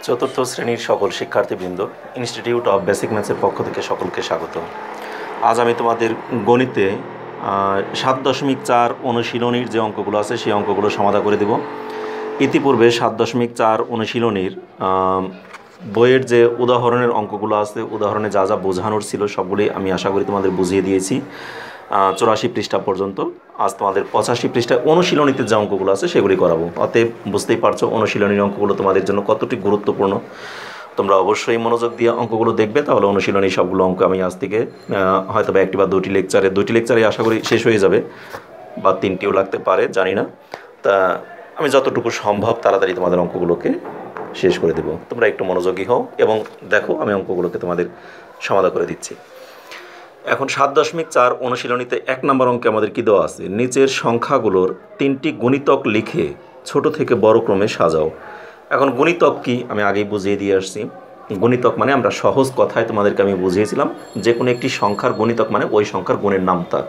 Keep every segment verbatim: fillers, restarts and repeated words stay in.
চতুর্থ শ্রেণীর সকল শিক্ষার্থীবৃন্দ, ইনস্টিটিউট অফ বেসিক ম্যাথসের পক্ষ থেকে সকলকে স্বাগত। আজ আমি তোমাদের গণিতে সাত দশমিক চার অনুশীলনীর যে অঙ্কগুলো আছে সেই অঙ্কগুলো সমাধান করে দেব। ইতিপূর্বে সাত দশমিক চার অনুশীলনীর বইয়ের যে উদাহরণের অঙ্কগুলো আছে, উদাহরণে যা যা বোঝানোর ছিল সবগুলি আমি আশা করি তোমাদের বুঝিয়ে দিয়েছি চৌরাশি পৃষ্ঠা পর্যন্ত। আজ তোমাদের পঁচাশি পৃষ্ঠায় অনুশীলনীতে যে অঙ্কগুলো আছে সেগুলি করাবো। অতএব বুঝতেই পারছো অনুশীলনীর অঙ্কগুলো তোমাদের জন্য কতটি গুরুত্বপূর্ণ। তোমরা অবশ্যই মনোযোগ দিয়ে অঙ্কগুলো দেখবে, তাহলে অনুশীলনী সবগুলো অঙ্ক আমি আজ থেকে হয়তো বা একটি বা দুটি লেকচারে দুটি লেকচারে আশা করি শেষ হয়ে যাবে, বা তিনটিও লাগতে পারে, জানি না। তা আমি যতটুকু সম্ভব তাড়াতাড়ি তোমাদের অঙ্কগুলোকে শেষ করে দেবো। তোমরা একটু মনোযোগী হও এবং দেখো আমি অঙ্কগুলোকে তোমাদের সমাধান করে দিচ্ছি। এখন সাত দশমিক চার অনুশীলনীতে এক নম্বর অঙ্কে আমাদের কী দেওয়া আছে, নিচের সংখ্যাগুলোর তিনটি গুণিতক লিখে ছোট থেকে বড় ক্রমে সাজাও। এখন গুণিতক কি আমি আগেই বুঝিয়ে দিয়ে আসছি। গুণিতক মানে আমরা সহজ কথায় তোমাদেরকে আমি বুঝিয়েছিলাম, যে কোনো একটি সংখ্যার গুণিতক মানে ওই সংখ্যার গুণের নামতা,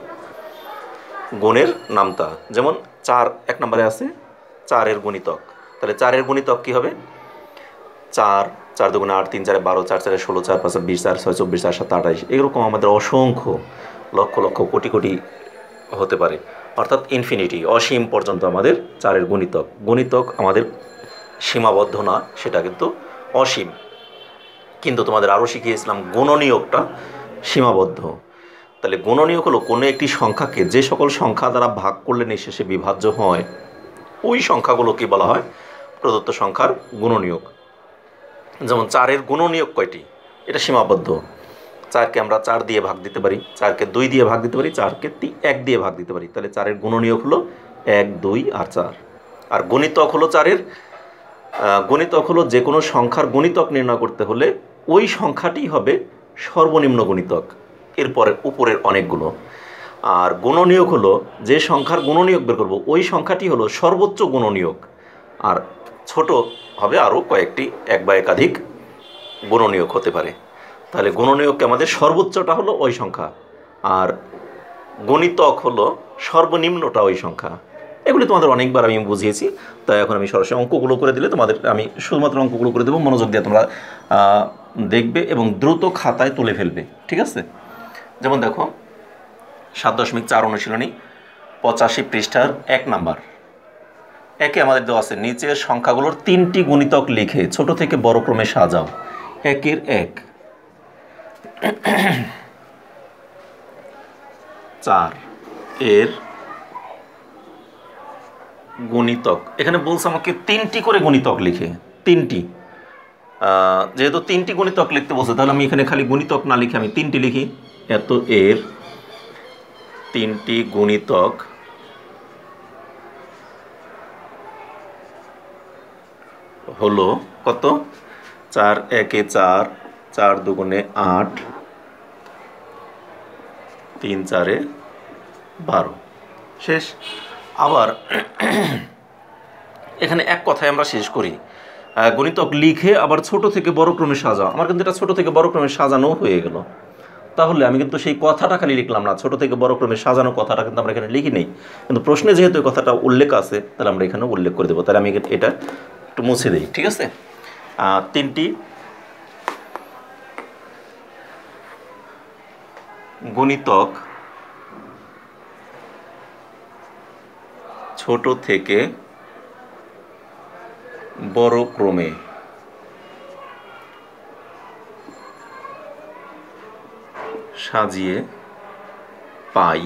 গুণের নামতা। যেমন চার এক নম্বরে আছে, চারের গুণিতক। তাহলে চারের গুণিতক কী হবে? চার, চার দুগুণে আট, তিন চারে বারো, চার চারে ষোলো, চার পাঁচে বিশ, চার ছয় চব্বিশ, চার সাত আঠাইশ, এরকম আমাদের অসংখ্য লক্ষ লক্ষ কোটি কোটি হতে পারে, অর্থাৎ ইনফিনিটি, অসীম পর্যন্ত আমাদের চারের গুণিতক। গুণিতক আমাদের সীমাবদ্ধ না, সেটা কিন্তু অসীম। কিন্তু তোমাদের আরও শিখিয়েছিলাম গুণনীয়কটা সীমাবদ্ধ। তাহলে গুণনীয়ক হলো কোনো একটি সংখ্যাকে যে সকল সংখ্যা দ্বারা ভাগ করলে নিঃশেষে বিভাজ্য হয়, ওই সংখ্যাগুলোকে বলা হয় প্রদত্ত সংখ্যার গুণনীয়ক। যেমন চারের গুণনীয়ক কয়টি, এটা সীমাবদ্ধ। চারকে আমরা চার দিয়ে ভাগ দিতে পারি, চারকে দুই দিয়ে ভাগ দিতে পারি, চারকে এক দিয়ে ভাগ দিতে পারি। তাহলে চারের গুণনীয়ক হলো এক, দুই আর চার। আর গুণিতক হলো চারের গুণিতক হলো যে কোনো সংখ্যার গুণিতক নির্ণয় করতে হলে ওই সংখ্যাটি হবে সর্বনিম্ন গুণিতক, এরপরে উপরের অনেকগুলো। আর গুণনীয়ক হলো যে সংখ্যার গুণনীয়ক বের করব ওই সংখ্যাটি হলো সর্বোচ্চ গুণনীয়ক, আর ছোট হবে আরও কয়েকটি এক বা একাধিক গুণনীয়ক হতে পারে। তাহলে গুণনীয়ককে আমাদের সর্বোচ্চটা হলো ওই সংখ্যা, আর গুণিতক হলো সর্বনিম্নটা ওই সংখ্যা। এগুলি তোমাদের অনেকবার আমি বুঝিয়েছি, তাই এখন আমি সরাসরি অঙ্কগুলো করে দিলে তোমাদের আমি শুধুমাত্র অঙ্কগুলো করে দেবো। মনোযোগ দিয়ে তোমরা দেখবে এবং দ্রুত খাতায় তুলে ফেলবে, ঠিক আছে? যেমন দেখো সাত দশমিক চার অনুশীলনী পঁচাশি পৃষ্ঠার এক নাম্বার একে আমাদের দেওয়া আছে, নিচের সংখ্যাগুলোর তিনটি গুণিতক লিখে ছোট থেকে বড় ক্রমে সাজাও। একের এক, চার এর গুণিতক। এখানে বলছে আমাকে তিনটি করে গুণিতক লিখে, তিনটি। যেহেতু তিনটি গুণিতক লিখতে বলছে, তাহলে আমি এখানে খালি গুণিতক না লিখে আমি তিনটি লিখি। এত এর তিনটি গুণিতক হলো কত? চার একে চার, চার দুগুণে আট, তিন চারে বারো। শেষ। আবার এখানে এক কথায় আমরা শেষ করি, গুণিতক লিখে আবার ছোট থেকে বড় ক্রমে সাজাও। আমার কিন্তু এটা ছোট থেকে বড় ক্রমে সাজানো হয়ে গেল। তাহলে আমি কিন্তু সেই কথাটা খালি লিখলাম না, ছোট থেকে বড় ক্রমে সাজানো কথাটা কিন্তু আমরা এখানে লিখি নেই, কিন্তু প্রশ্নে যেহেতু এই কথাটা উল্লেখ আছে তাহলে আমরা এখানে উল্লেখ করে দেবো। তাহলে আমি এটা একটু মুছে দিই, ঠিক আছে? তিনটি গুণিতক ছোট থেকে বড় ক্রমে সাজিয়ে পাই।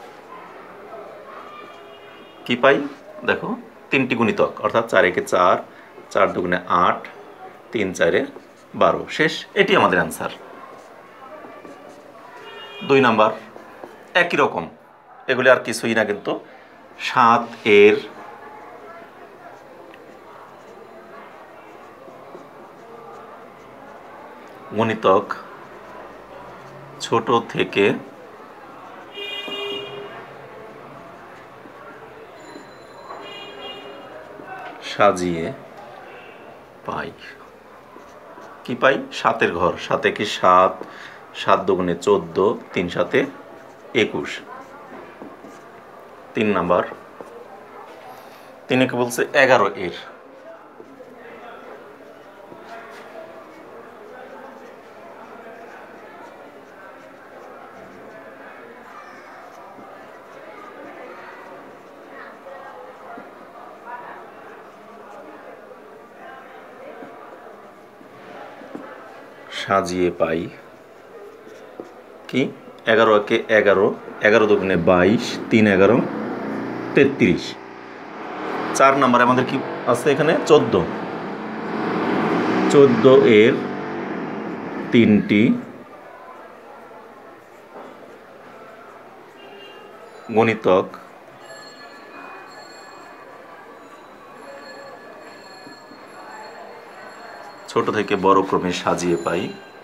কি পাই? দেখো তিনটি গুণিতক, অর্থাৎ চার একে চার, চার দুগুণে আট, তিন চারে বারো। শেষ। এটি আমাদের অ্যান্সার। দুই নাম্বার একই রকম, এগুলি আর কিছুই না, কিন্তু সাত এর গুণিতক ছোট থেকে সাজিয়ে পাই। কি পাই? সাতের ঘর, সাতে কি সাত, সাত দুগুণে চোদ্দ, তিন সাতে একুশ। তিন নাম্বার তিনে কি বলছে? এগারো এর সাজিয়ে পাই কি এগারো একে এগারো, এগারো দুগুণে বাইশ, তিন এগারো তেত্রিশ। চার নম্বরে আমাদের কি আছে এখানে চোদ্দ, চোদ্দ এর তিনটি গুণিতক ছোট থেকে বড় ক্রমে সাজিয়ে পাই,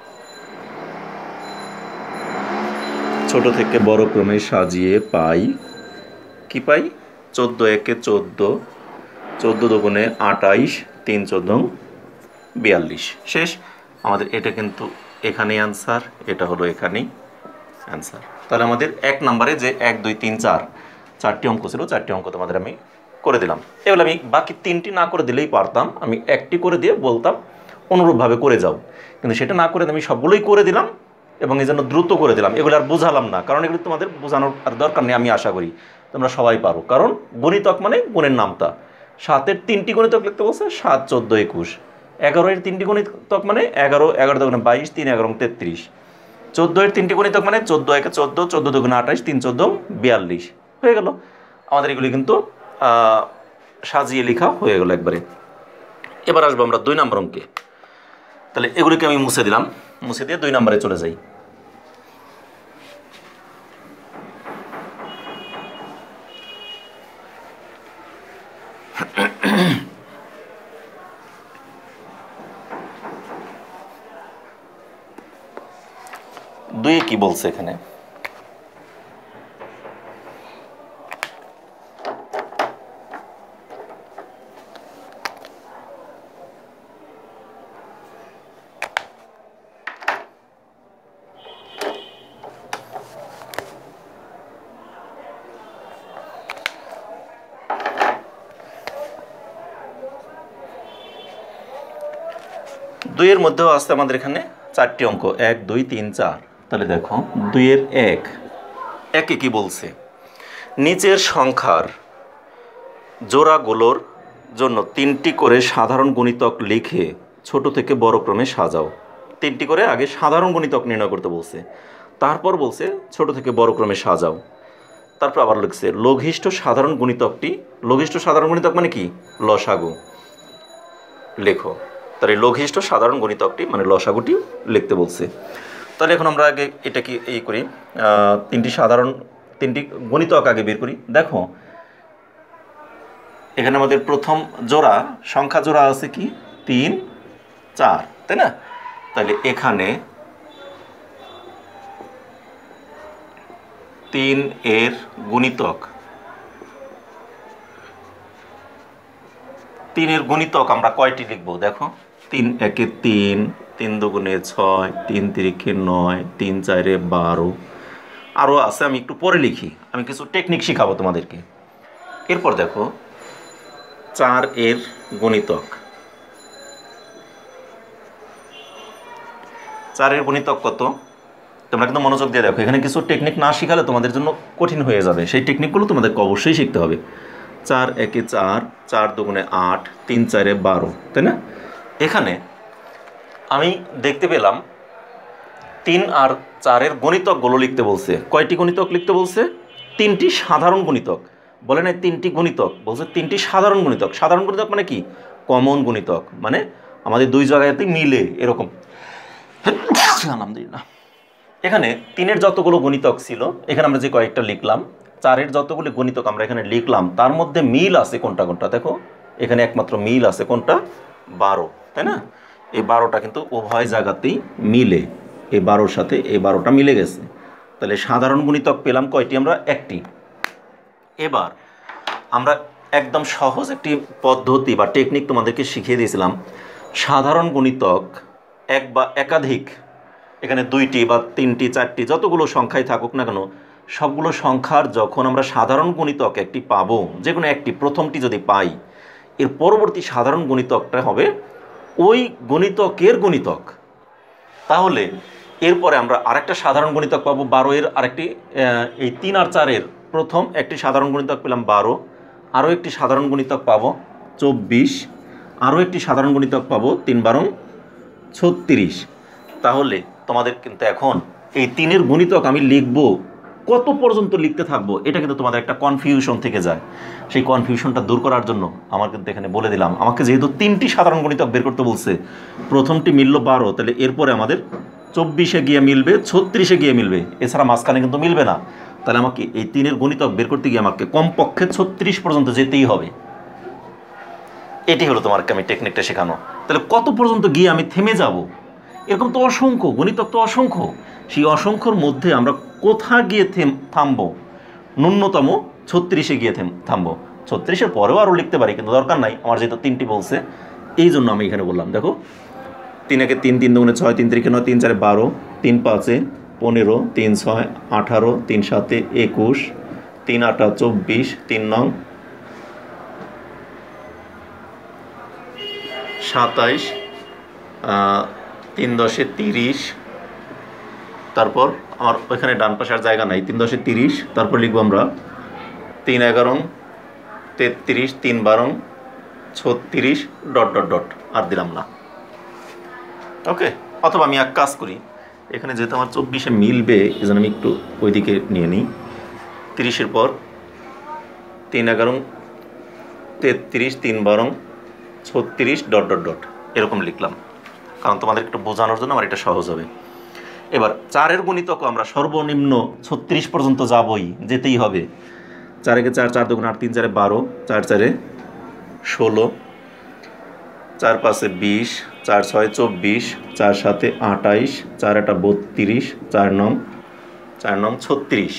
ছোট থেকে বড় ক্রমে সাজিয়ে পাই কি পাই চোদ্দ একে চোদ্দ, চোদ্দ দুগুণে আটাইশ, তিন চোদ্দ বিয়াল্লিশ। শেষ। আমাদের এটা কিন্তু এখানেই অ্যান্সার, এটা হলো এখানেই অ্যান্সার। তাহলে আমাদের এক নম্বরে যে এক দুই তিন চার চারটি অঙ্ক ছিল, চারটি অঙ্ক তোমাদের আমি করে দিলাম। এবার আমি বাকি তিনটি না করে দিলেই পারতাম, আমি একটি করে দিয়ে বলতাম অনুরূপভাবে করে যাও, কিন্তু সেটা না করে আমি সবগুলোই করে দিলাম এবং এই জন্য দ্রুত করে দিলাম। এগুলো আর বোঝালাম না, কারণ এগুলো তোমাদের বোঝানোর আর দরকার নেই। আমি আশা করি তোমরা সবাই পারো, কারণ গণিতক মানে গুণের নামতা। সাতের তিনটি গণিতক লিখতে বলছে, সাত চোদ্দো একুশ। এগারো এর তিনটি গণিতক মানে এগারো, এগারো দুগুণে বাইশ, তিন এগারো তেত্রিশ। চোদ্দো এর তিনটি গণিতক মানে চোদ্দো একে চোদ্দো, চোদ্দো দুগুণে আঠাইশ, তিন চোদ্দো বিয়াল্লিশ। হয়ে গেল আমাদের এগুলি কিন্তু সাজিয়ে লেখা হয়ে গেল একবারে। এবার আসবো আমরা দুই নম্বর অঙ্কে। তাহলে এগুলিকে আমি মুছে দিলাম, মুছে দিয়ে দুই নম্বরে চলে যাই। দুই কি বলছে এখানে, দুইয়ের মধ্যেও আছে আমাদের এখানে চারটি অঙ্ক, এক দুই তিন চার। তাহলে দেখো দুইয়ের এক, একে কি বলছে, নিচের সংখ্যার জোড়াগুলোর জন্য তিনটি করে সাধারণ গুণিতক লিখে ছোট থেকে বড় ক্রমে সাজাও। তিনটি করে আগে সাধারণ গুণিতক নির্ণয় করতে বলছে, তারপর বলছে ছোট থেকে বড় ক্রমে সাজাও। তারপর আবার লিখছে লঘিষ্ঠ সাধারণ গুণিতকটি, লঘিষ্ঠ সাধারণ গুণিতক মানে কি লসাগু লেখো। তাহলে লঘিষ্ঠ সাধারণ গণিতকটি মানে লসাগুটি লিখতে বলছে। তাহলে এখন আমরা আগে এটা কি এই করি, তিনটি সাধারণ তিনটি গণিতক আগে বের করি। দেখো এখানে আমাদের প্রথম জোড়া সংখ্যা জোড়া আছে কি তিন চার, তাই না? তাহলে এখানে তিন এর গুণিতক, তিনের গুণিতক আমরা কয়টি লিখব দেখো, তিন একে তিন, তিন দুগুণে ছয়, তিন তিরিখে নয়, তিন চারে বারো, আরও আছে আমি একটু পরে লিখি, আমি কিছু টেকনিক শিখাবো তোমাদেরকে। এরপর দেখো চার এর গুণিতক, চারের গুণিতক কত তোমরা কিন্তু মনোযোগ দিয়ে দেখো, এখানে কিছু টেকনিক না শিখালে তোমাদের জন্য কঠিন হয়ে যাবে, সেই টেকনিকগুলো তোমাদেরকে অবশ্যই শিখতে হবে। চার একে চার, চার দুগুণে আট, তিন চারে বারো, তাই না? এখানে আমি দেখতে পেলাম তিন আর চারের গণিতকগুলো লিখতে বলছে। কয়টি গণিতক লিখতে বলছে? তিনটি সাধারণ গণিতক, বলে নাই তিনটি গণিতক, বলছে তিনটি সাধারণ গণিতক। সাধারণ গণিতক মানে কি কমন গণিতক, মানে আমাদের দুই জায়গাতেই মিলে এরকম। আলহামদুলিল্লাহ। এখানে তিনের যতগুলো গণিতক ছিল এখানে আমরা যে কয়েকটা লিখলাম, চারের যতগুলো গণিতক আমরা এখানে লিখলাম, তার মধ্যে মিল আছে কোনটা কোনটা দেখো, এখানে একমাত্র মিল আছে কোনটা বারো, তাই না? এই বারোটা কিন্তু উভয় জায়গাতেই মিলে, এই বারোর সাথে এই বারোটা মিলে গেছে। তাহলে সাধারণ গুণিতক পেলাম কয়টি আমরা? একটি। এবার আমরা একদম সহজ একটি পদ্ধতি বা টেকনিক তোমাদেরকে শিখিয়ে দিয়েছিলাম। সাধারণ গুণিতক এক বা একাধিক, এখানে দুইটি বা তিনটি চারটি যতগুলো সংখ্যায় থাকুক না কেন, সবগুলো সংখ্যার যখন আমরা সাধারণ গুণিতক একটি পাবো, যে কোনো একটি প্রথমটি যদি পাই, এর পরবর্তী সাধারণ গুণিতকটা হবে ওই গণিতকের গুণিতক। তাহলে এরপরে আমরা আরেকটা সাধারণ গুণিতক পাবো বারো এর, আরেকটি এই তিন আর চারের প্রথম একটি সাধারণ গুণিতক পেলাম বারো, আরও একটি সাধারণ গুণিতক পাবো চব্বিশ, আরও একটি সাধারণ গুণিতক পাবো তিন বারো ছত্রিশ, তাহলে তোমাদের কিন্তু এখন এই তিনের গুণিতক আমি লিখব কত পর্যন্ত লিখতে থাকবো, এটা কিন্তু তোমাদের একটা কনফিউশন থেকে যায়। সেই কনফিউশনটা দূর করার জন্য আমার কিন্তু এখানে বলে দিলাম, আমাকে যেহেতু তিনটি সাধারণ গুণিতক বের করতে বলছে, প্রথমটি মিলল বারো, তাহলে এরপরে আমাদের চব্বিশে গিয়ে মিলবে, ছত্রিশে গিয়ে মিলবে, এছাড়া মাঝখানে কিন্তু মিলবে না। তাহলে আমাকে এই তিনের গুণিতক বের করতে গিয়ে আমাকে কমপক্ষে ছত্রিশ পর্যন্ত যেতেই হবে। এটি হলো তোমাকে আমি টেকনিকটা শেখানো। তাহলে কত পর্যন্ত গিয়ে আমি থেমে যাব? এরকম তো অসংখ্য গুণিতক, তো অসংখ্য। সেই অসংখ্যর মধ্যে আমরা কোথা গিয়ে থেম থামবো? ন্যূনতম ছত্রিশে গিয়ে থেম থামবো। ছত্রিশের পরেও আরও লিখতে পারি, কিন্তু দরকার নাই, আমার যেহেতু তিনটি বলছে এই জন্য আমি এখানে বললাম। দেখো, তিন একে তিন, তিন দুগুণে ছয়, তিন তিরিকে নয়, তিন চারে বারো, তিন পাঁচে পনেরো, তিন ছয় আঠারো, তিন সাতে একুশ, তিন আটা চব্বিশ, তিন নং সাতাইশ, তিন দশে তিরিশ, তারপর আমার ওইখানে ডান পাশে আর জায়গা নাই, তিন দশে তিরিশ, তারপর লিখবো আমরা তিন এগারো তেত্রিশ, তিন বারো ছত্রিশ, ডট ডট ডট, আর দিলাম না। ওকে, অথবা আমি এক কাজ করি, এখানে যেহেতু আমার চব্বিশে মিলবে এই জন্য আমি একটু ওইদিকে নিয়ে নিই। তিরিশের পর তিন এগারো তেত্রিশ, তিন বারো ছত্রিশ, ডট ডট ডট, এরকম লিখলাম, কারণ তোমাদের একটু বোঝানোর জন্য আমার এটা সহজ হবে। এবার চারের গুণিতক আমরা সর্বনিম্ন ছত্রিশ পর্যন্ত যাবই, যেতেই হবে। চার একে চার, চার দুগুণ আট, তিন চারে বারো, চার চারে ষোলো, চার পাঁচে বিশ, চার ছয় চব্বিশ, চার সাতে আটাইশ, চার আটা বত্রিশ, চার নং চার নং ছত্রিশ,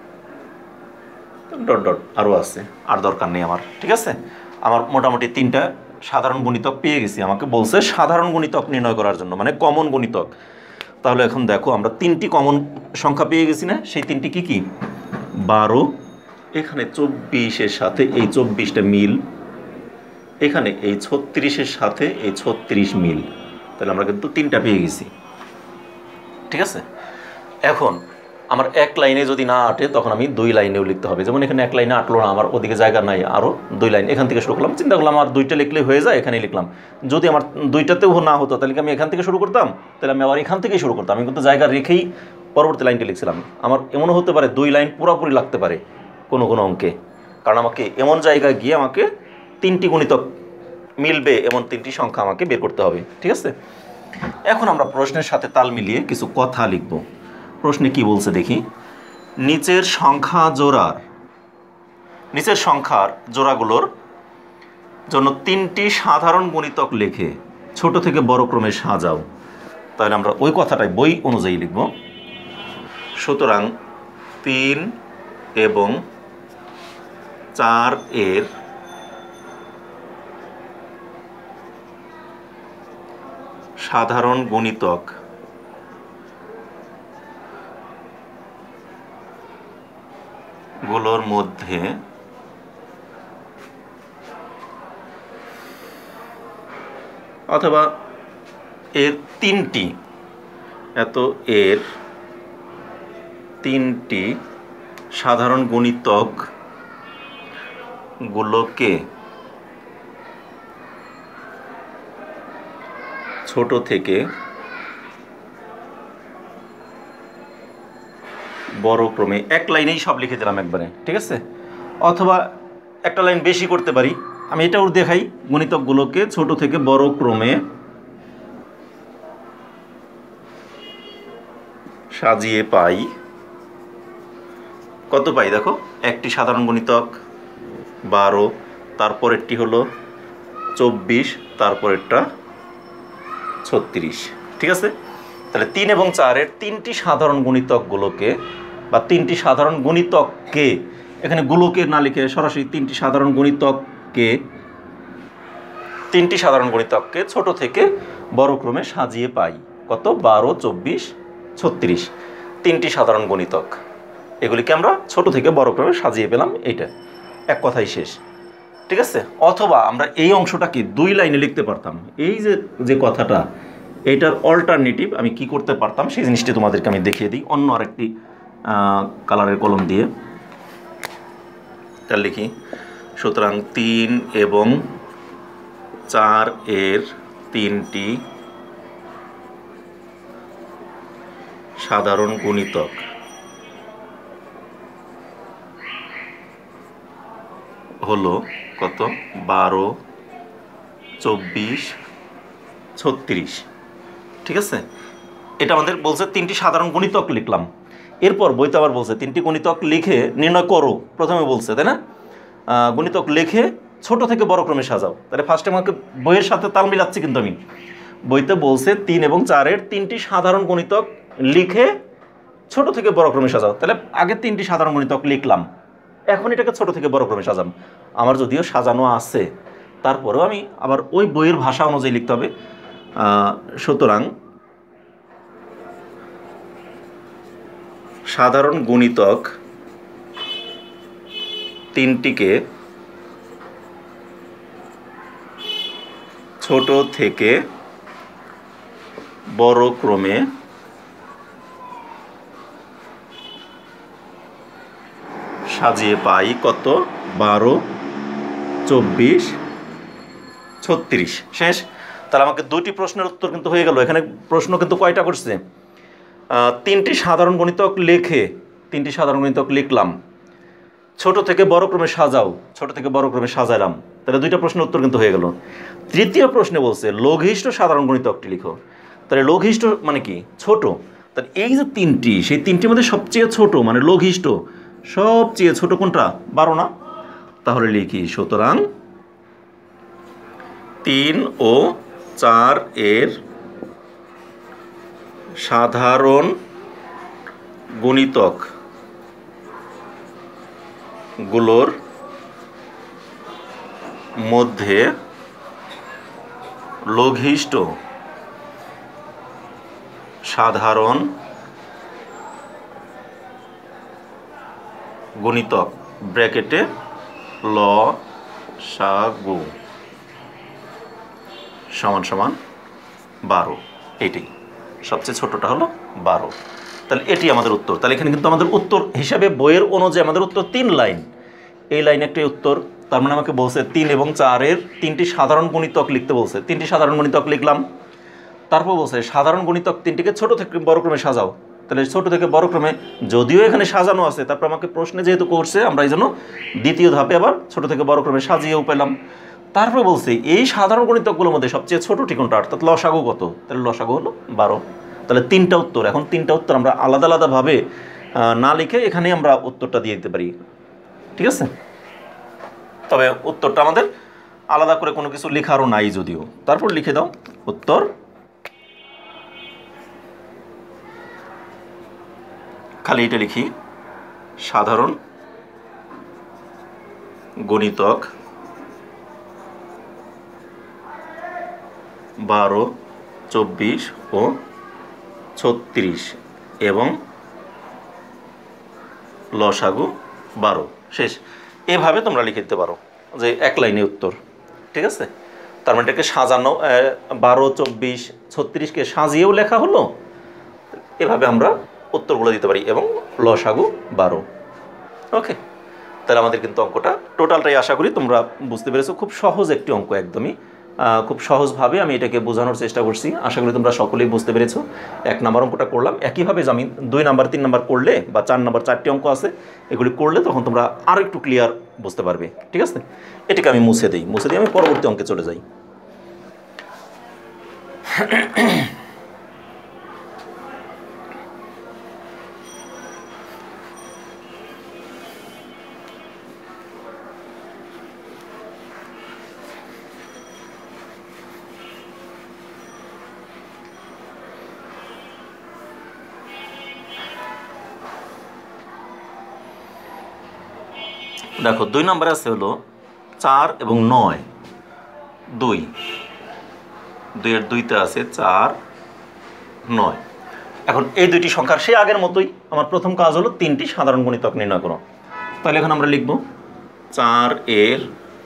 ডট ডট আরও আছে, আর দরকার নেই আমার। ঠিক আছে, আমার মোটামুটি তিনটা সাধারণ গুণিতক পেয়ে গেছি। আমাকে বলছে সাধারণ গুণিতক নির্ণয় করার জন্য, মানে কমন গুণিতক। তাহলে এখন দেখো, আমরা তিনটি কমন সংখ্যা পেয়ে গেছি না? সেই তিনটি কি কি? বারো, এখানে চব্বিশের সাথে এই চব্বিশটা মিল, এখানে এই ছত্রিশের সাথে এই ছত্রিশ মিল, তাহলে আমরা কিন্তু তিনটা পেয়ে গেছি। ঠিক আছে, এখন আমার এক লাইনে যদি না আটে তখন আমি দুই লাইনেও লিখতে হবে। যেমন এখানে এক লাইনে আটলো না, আমার ওদিকে জায়গা নাই, আরও দুই লাইন এখান থেকে শুরু করলাম। চিন্তা করলাম আমার দুইটা লিখলে হয়ে যায়, এখানে লিখলাম। যদি আমার দুইটাতেও না হতো তাহলে কি আমি এখান থেকে শুরু করতাম? তাহলে আমি আবার এখান থেকেই শুরু করতাম। আমি কিন্তু জায়গা রেখেই পরবর্তী লাইনটা লিখছিলাম। আমার এমনও হতে পারে দুই লাইন পুরোপুরি লাগতে পারে কোনো কোনো অঙ্কে, কারণ আমাকে এমন জায়গায় গিয়ে আমাকে তিনটি গুণিতক মিলবে এমন তিনটি সংখ্যা আমাকে বের করতে হবে। ঠিক আছে, এখন আমরা প্রশ্নের সাথে তাল মিলিয়ে কিছু কথা লিখব। প্রশ্নে কি বলছে দেখি। নিচের সংখ্যা জোড়ার নিচের সংখ্যার জোড়াগুলোর জন্য তিনটি সাধারণ গুণিতক লিখে ছোট থেকে বড় ক্রমে সাজাও। তাহলে আমরা ওই কথাটাই বই অনুযায়ী লিখব। সুতরাং তিন এবং চার এর সাধারণ গুণিতক গুলোর মধ্যে অথবা এর তিনটি এত এর তিনটি সাধারণ গুণিতক গুলোকে ছোট থেকে বড় ক্রমে, এক লাইনেই সব লিখে দিলাম একবারে। ঠিক আছে, অথবা একটা লাইন বেশি করতে পারি। আমি এটাও দেখাই, গুণিতকগুলোকে ছোট থেকে বড় ক্রমে সাজিয়ে পাই। কত পাই দেখো, একটি সাধারণ গুণিতক বারো, তারপরেরটি হলো চব্বিশ, তারপরেরটা ছত্রিশ। ঠিক আছে, তাহলে তিন এবং চারের তিনটি সাধারণ গুণিতকগুলোকে বা তিনটি সাধারণ গুণিতককে, এখানে গুলোকে না লিখে সরাসরি তিনটি সাধারণ গুণিতককে তিনটি সাধারণ গুণিতককে ছোট থেকে বড় ক্রমে সাজিয়ে পাই। কত? বারো, চব্বিশ, ছত্রিশ, তিনটি সাধারণ গুণিতক। এগুলিকে আমরা ছোট থেকে বড় ক্রমে সাজিয়ে পেলাম, এইটা এক কথাই শেষ। ঠিক আছে, অথবা আমরা এই অংশটাকে দুই লাইনে লিখতে পারতাম। এই যে যে কথাটা, এইটার অল্টারনেটিভ আমি কি করতে পারতাম সেই জিনিসটি তোমাদেরকে আমি দেখিয়ে দিই অন্য আরেকটি কালারের কলম দিয়ে। তার লিখি, সুতরাং তিন এবং চার এর তিনটি সাধারণ গুণিতক হলো কত? বারো, চব্বিশ, ছত্রিশ। ঠিক আছে, এটা আমাদের বলছে তিনটি সাধারণ গুণিতক লিখলাম। এরপর বইতে আবার বলছে তিনটি গুণিতক লিখে নির্ণয় করো, প্রথমে বলছে তাই না? গুণিতক লিখে ছোট থেকে বড় ক্রমে সাজাও। তাহলে ফার্স্টে আমাকে বইয়ের সাথে তাল মিলাচ্ছি, কিন্তু আমি বইতে বলছে তিন এবং চারের তিনটি সাধারণ গুণিতক লিখে ছোট থেকে বড় ক্রমে সাজাও। তাহলে আগে তিনটি সাধারণ গুণিতক লিখলাম, এখন এটাকে ছোট থেকে বড় ক্রমে সাজাম। আমার যদিও সাজানো আছে, তারপরেও আমি আবার ওই বইয়ের ভাষা অনুযায়ী লিখতে হবে। সুতরাং সাধারণ গুণিতক তিনটিকে ছোট থেকে বড় ক্রমে সাজিয়ে পাই কত? বারো, চব্বিশ, ছত্রিশ। শেষ। তাহলে আমাকে দুটি প্রশ্নের উত্তর কিন্তু হয়ে গেল। এখানে প্রশ্ন কিন্তু কয়টা করছে? তিনটি সাধারণ গুণিতক লেখে, তিনটি সাধারণ গুণিতক লিখলাম, ছোট থেকে বড় ক্রমে সাজাও, ছোট থেকে বড় ক্রমে সাজালাম। তাহলে দুইটা প্রশ্নের উত্তর কিন্তু হয়ে গেল। তৃতীয় প্রশ্নে বলছে লঘিষ্ঠ সাধারণ গুণিতকটি লিখো। তাহলে লঘিষ্ঠ মানে কি? ছোট। তাহলে এই যে তিনটি, সেই তিনটির মধ্যে সবচেয়ে ছোট মানে লঘিষ্ঠ, সবচেয়ে ছোট কোনটা? বারো না? তাহলে লিখি সুতরাং তিন ও চার এর সাধারণ গুণিতক গুলোর মধ্যে লঘিষ্ঠ সাধারণ গুণিতক ব্র্যাকেটে ল সাগু সমান সমান বারো। এটাই সবচেয়ে ছোটটা হলো বারো। তাহলে এটি আমাদের উত্তর। তাহলে এখানে কিন্তু আমাদের উত্তর হিসাবে বইয়ের অনুযায়ী আমাদের উত্তর তিন লাইন। এই লাইন একটাই উত্তর। তার মানে আমাকে বলছে তিন এবং চারের তিনটি সাধারণ গুণিতক লিখতে বলছে। তিনটি সাধারণ গুণিতক লিখলাম, তারপর বলছে সাধারণ গুণিতক তিনটিকে ছোট থেকে বড় ক্রমে সাজাও। তাহলে ছোট থেকে বড় ক্রমে যদিও এখানে সাজানো আছে, তারপর আমাকে প্রশ্নে যেহেতু করছে, আমরা এই জন্য দ্বিতীয় ধাপে আবার ছোট থেকে বড় ক্রমে সাজিয়েও পেলাম। তারপরে বলছে এই সাধারণ গুণিতকগুলোর মধ্যে সবচেয়ে ছোটটি কোনটা, অর্থাৎ লসাগু কত? তাহলে লসাগু হলো বারো। তাহলে তিনটা উত্তর। এখন তিনটা উত্তর আমরা আলাদা আলাদাভাবে না লিখে এখানে আমরা উত্তরটা দিয়ে দিতে পারি। ঠিক আছে, তবে উত্তরটা আমাদের আলাদা করে কোনো কিছু লেখারও নাই যদিও। তারপর লিখে দাও উত্তর। খালি এটা লিখি, সাধারণ গণিতক বারো, চব্বিশ ও ছত্রিশ এবং লসাগু বারো। শেষ। এভাবে তোমরা লিখে দিতে পারো যে এক লাইনে উত্তর। ঠিক আছে, তার মানে এটাকে সাজানো, বারো, চব্বিশ, ছত্রিশকে সাজিয়েও লেখা হলো। এভাবে আমরা উত্তরগুলো দিতে পারি এবং লসাগু বারো। ওকে, তাহলে আমাদের কিন্তু অঙ্কটা টোটালটাই আশা করি তোমরা বুঝতে পেরেছো। খুব সহজ একটি অঙ্ক, একদমই খুব সহজভাবে আমি এটাকে বোঝানোর চেষ্টা করছি। আশা করি তোমরা সকলেই বুঝতে পেরেছো। এক নাম্বার অঙ্কটা করলাম একইভাবে, আমি দুই নাম্বার তিন নাম্বার করলে বা চার নাম্বার চারটি অঙ্ক আছে, এগুলি করলে তখন তোমরা আরও একটু ক্লিয়ার বুঝতে পারবে। ঠিক আছে, এটাকে আমি মুছে দিই, মুছে দিয়ে আমি পরবর্তী অঙ্কে চলে যাই। দেখো দুই নম্বরে আছে হলো চার এবং নয়। দুই দুইয়ের দুইতে আছে চার, নয়। এখন এই দুইটি সংখ্যার সে আগের মতোই আমার প্রথম কাজ হলো তিনটি সাধারণ গুণিতক নির্ণয় করো। তাহলে এখন আমরা লিখব চার এর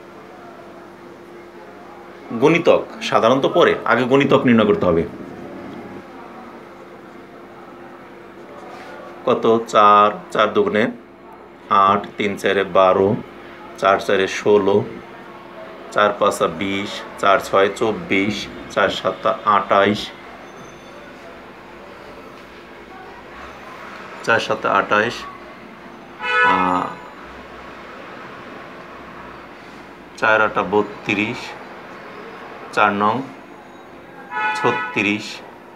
গুণিতক। সাধারণত পরে, আগে গুণিতক নির্ণয় করতে হবে। কত? চার, চার দুগুণে আট, তিন চারে বারো, চার চারে ষোলো, চার পাঁচা বিশ, চার ছয় চব্বিশ, চার সাতা আটাইশ, চার সাথে আঠাইশ, চার আটা বত্রিশ, চার নং ছত্রিশ।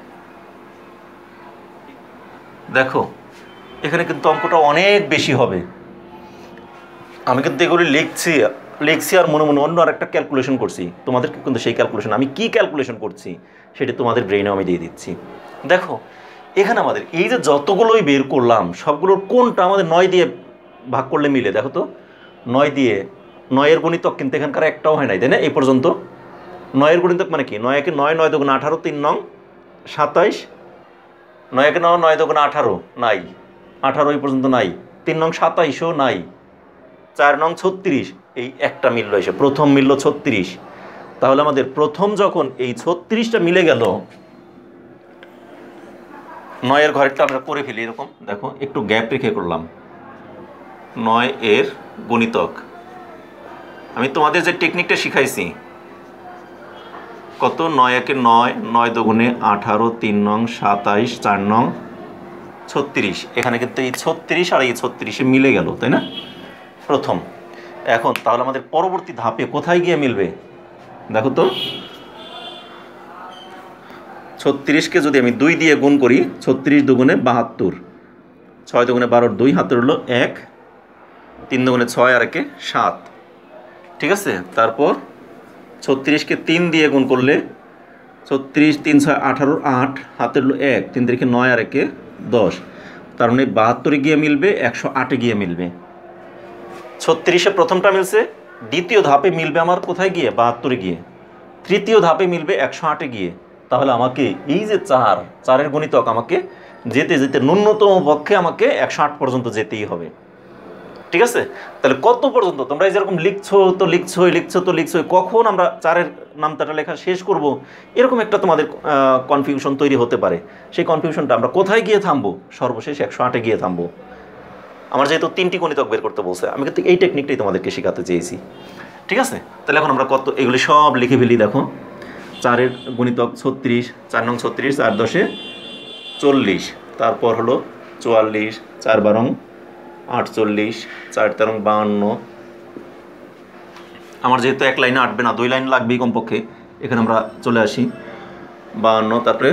দেখো এখানে কিন্তু অঙ্কটা অনেক বেশি হবে। আমি কিন্তু এগুলি লিখছি লিখছি আর মনে মনে অন্য আর একটা ক্যালকুলেশন করছি। তোমাদেরকে কিন্তু সেই ক্যালকুলেশন, আমি কি ক্যালকুলেশন করছি সেটি তোমাদের ব্রেইনে আমি দিয়ে দিচ্ছি। দেখো এখানে আমাদের এই যে যতগুলোই বের করলাম সবগুলোর কোনটা আমাদের নয় দিয়ে ভাগ করলে মিলে। দেখো তো নয় দিয়ে, নয়ের গণিতক কিন্তু এখানকার একটাও হয় নাই, তাই না? এই পর্যন্ত নয়ের গণিতক মানে কি? নয় একে নয়, নয় দুগুণ আঠারো, তিন নং সাতাইশ, নয় একে নয়, নয় দুগুণ আঠারো নাই, আঠারো এই পর্যন্ত নাই, তিন নং সাতাইশও নাই, চার নং ছত্রিশ, এই একটা মিলল এসে, প্রথম মিলল ছত্রিশ। তাহলে আমাদের প্রথম যখন এই ছত্রিশটা মিলে গেল, নয়ের ঘরেরটা আমরা করে ফেলি এরকম। দেখো একটু গ্যাপ রেখে করলাম। নয় এর গণিতক আমি তোমাদের যে টেকনিকটা শিখাইছি, কত? নয় একে নয়, নয় দুগুণে আঠারো, তিন নং সাতাইশ, চার নং ছত্রিশ। এখানে কিন্তু এই ছত্রিশ আর এই ছত্রিশে মিলে গেল, তাই না? প্রথম। এখন তাহলে আমাদের পরবর্তী ধাপে কোথায় গিয়ে মিলবে? দেখো তো ছত্রিশকে যদি আমি দুই দিয়ে গুণ করি, ছত্রিশ দুগুণে বাহাত্তর, ছয় দুগুণে বারোর দুই, হাতের হলো এক, তিন দুগুণে ছয় আর একে সাত, ঠিক আছে? তারপর ছত্রিশকে তিন দিয়ে গুণ করলে, ছত্রিশ তিন ছয় আঠারোর আট, হাতের হলো এক, তিন তারিখে নয় আর একে দশ, তার মানে বাহাত্তরে গিয়ে মিলবে, একশো আটে গিয়ে মিলবে। ছত্রিশে প্রথমটা মিলছে, দ্বিতীয় ধাপে মিলবে আমার কোথায় গিয়ে? বাহাত্তরে গিয়ে। তৃতীয় ধাপে মিলবে একশো আটে গিয়ে। তাহলে আমাকে এই যে চার, চারের গণিতক আমাকে যেতে যেতে ন্যূনতম পক্ষে আমাকে একশো আট পর্যন্ত যেতেই হবে, ঠিক আছে? তাহলে কত পর্যন্ত? তোমরা যেরকম লিখছো তো লিখছোই, লিখছো তো লিখছোই, কখন আমরা চারের নামতাটা লেখা শেষ করব এরকম একটা তোমাদের কনফিউশন তৈরি হতে পারে। সেই কনফিউশনটা আমরা কোথায় গিয়ে থামবো? সর্বশেষ একশো আটে গিয়ে থামবো। আমার যেহেতু তিনটি গণিতক বের করতে বলছে, আমি কিন্তু এই টেকনিকটাই তোমাদেরকে শেখাতে চেয়েছি, ঠিক আছে? তাহলে এখন আমরা কত এগুলি সব লিখে ফেলি। দেখো চারের গণিতক ছত্রিশ, চার নং ছত্রিশ, চার দশে চল্লিশ, তারপর হলো চুয়াল্লিশ, চার বারং আটচল্লিশ, চার তেরং বাহান্ন। আমার যেহেতু এক লাইনে আটবে না, দুই লাইন লাগবেই কমপক্ষে, এখানে আমরা চলে আসি বাহান্ন, তারপরে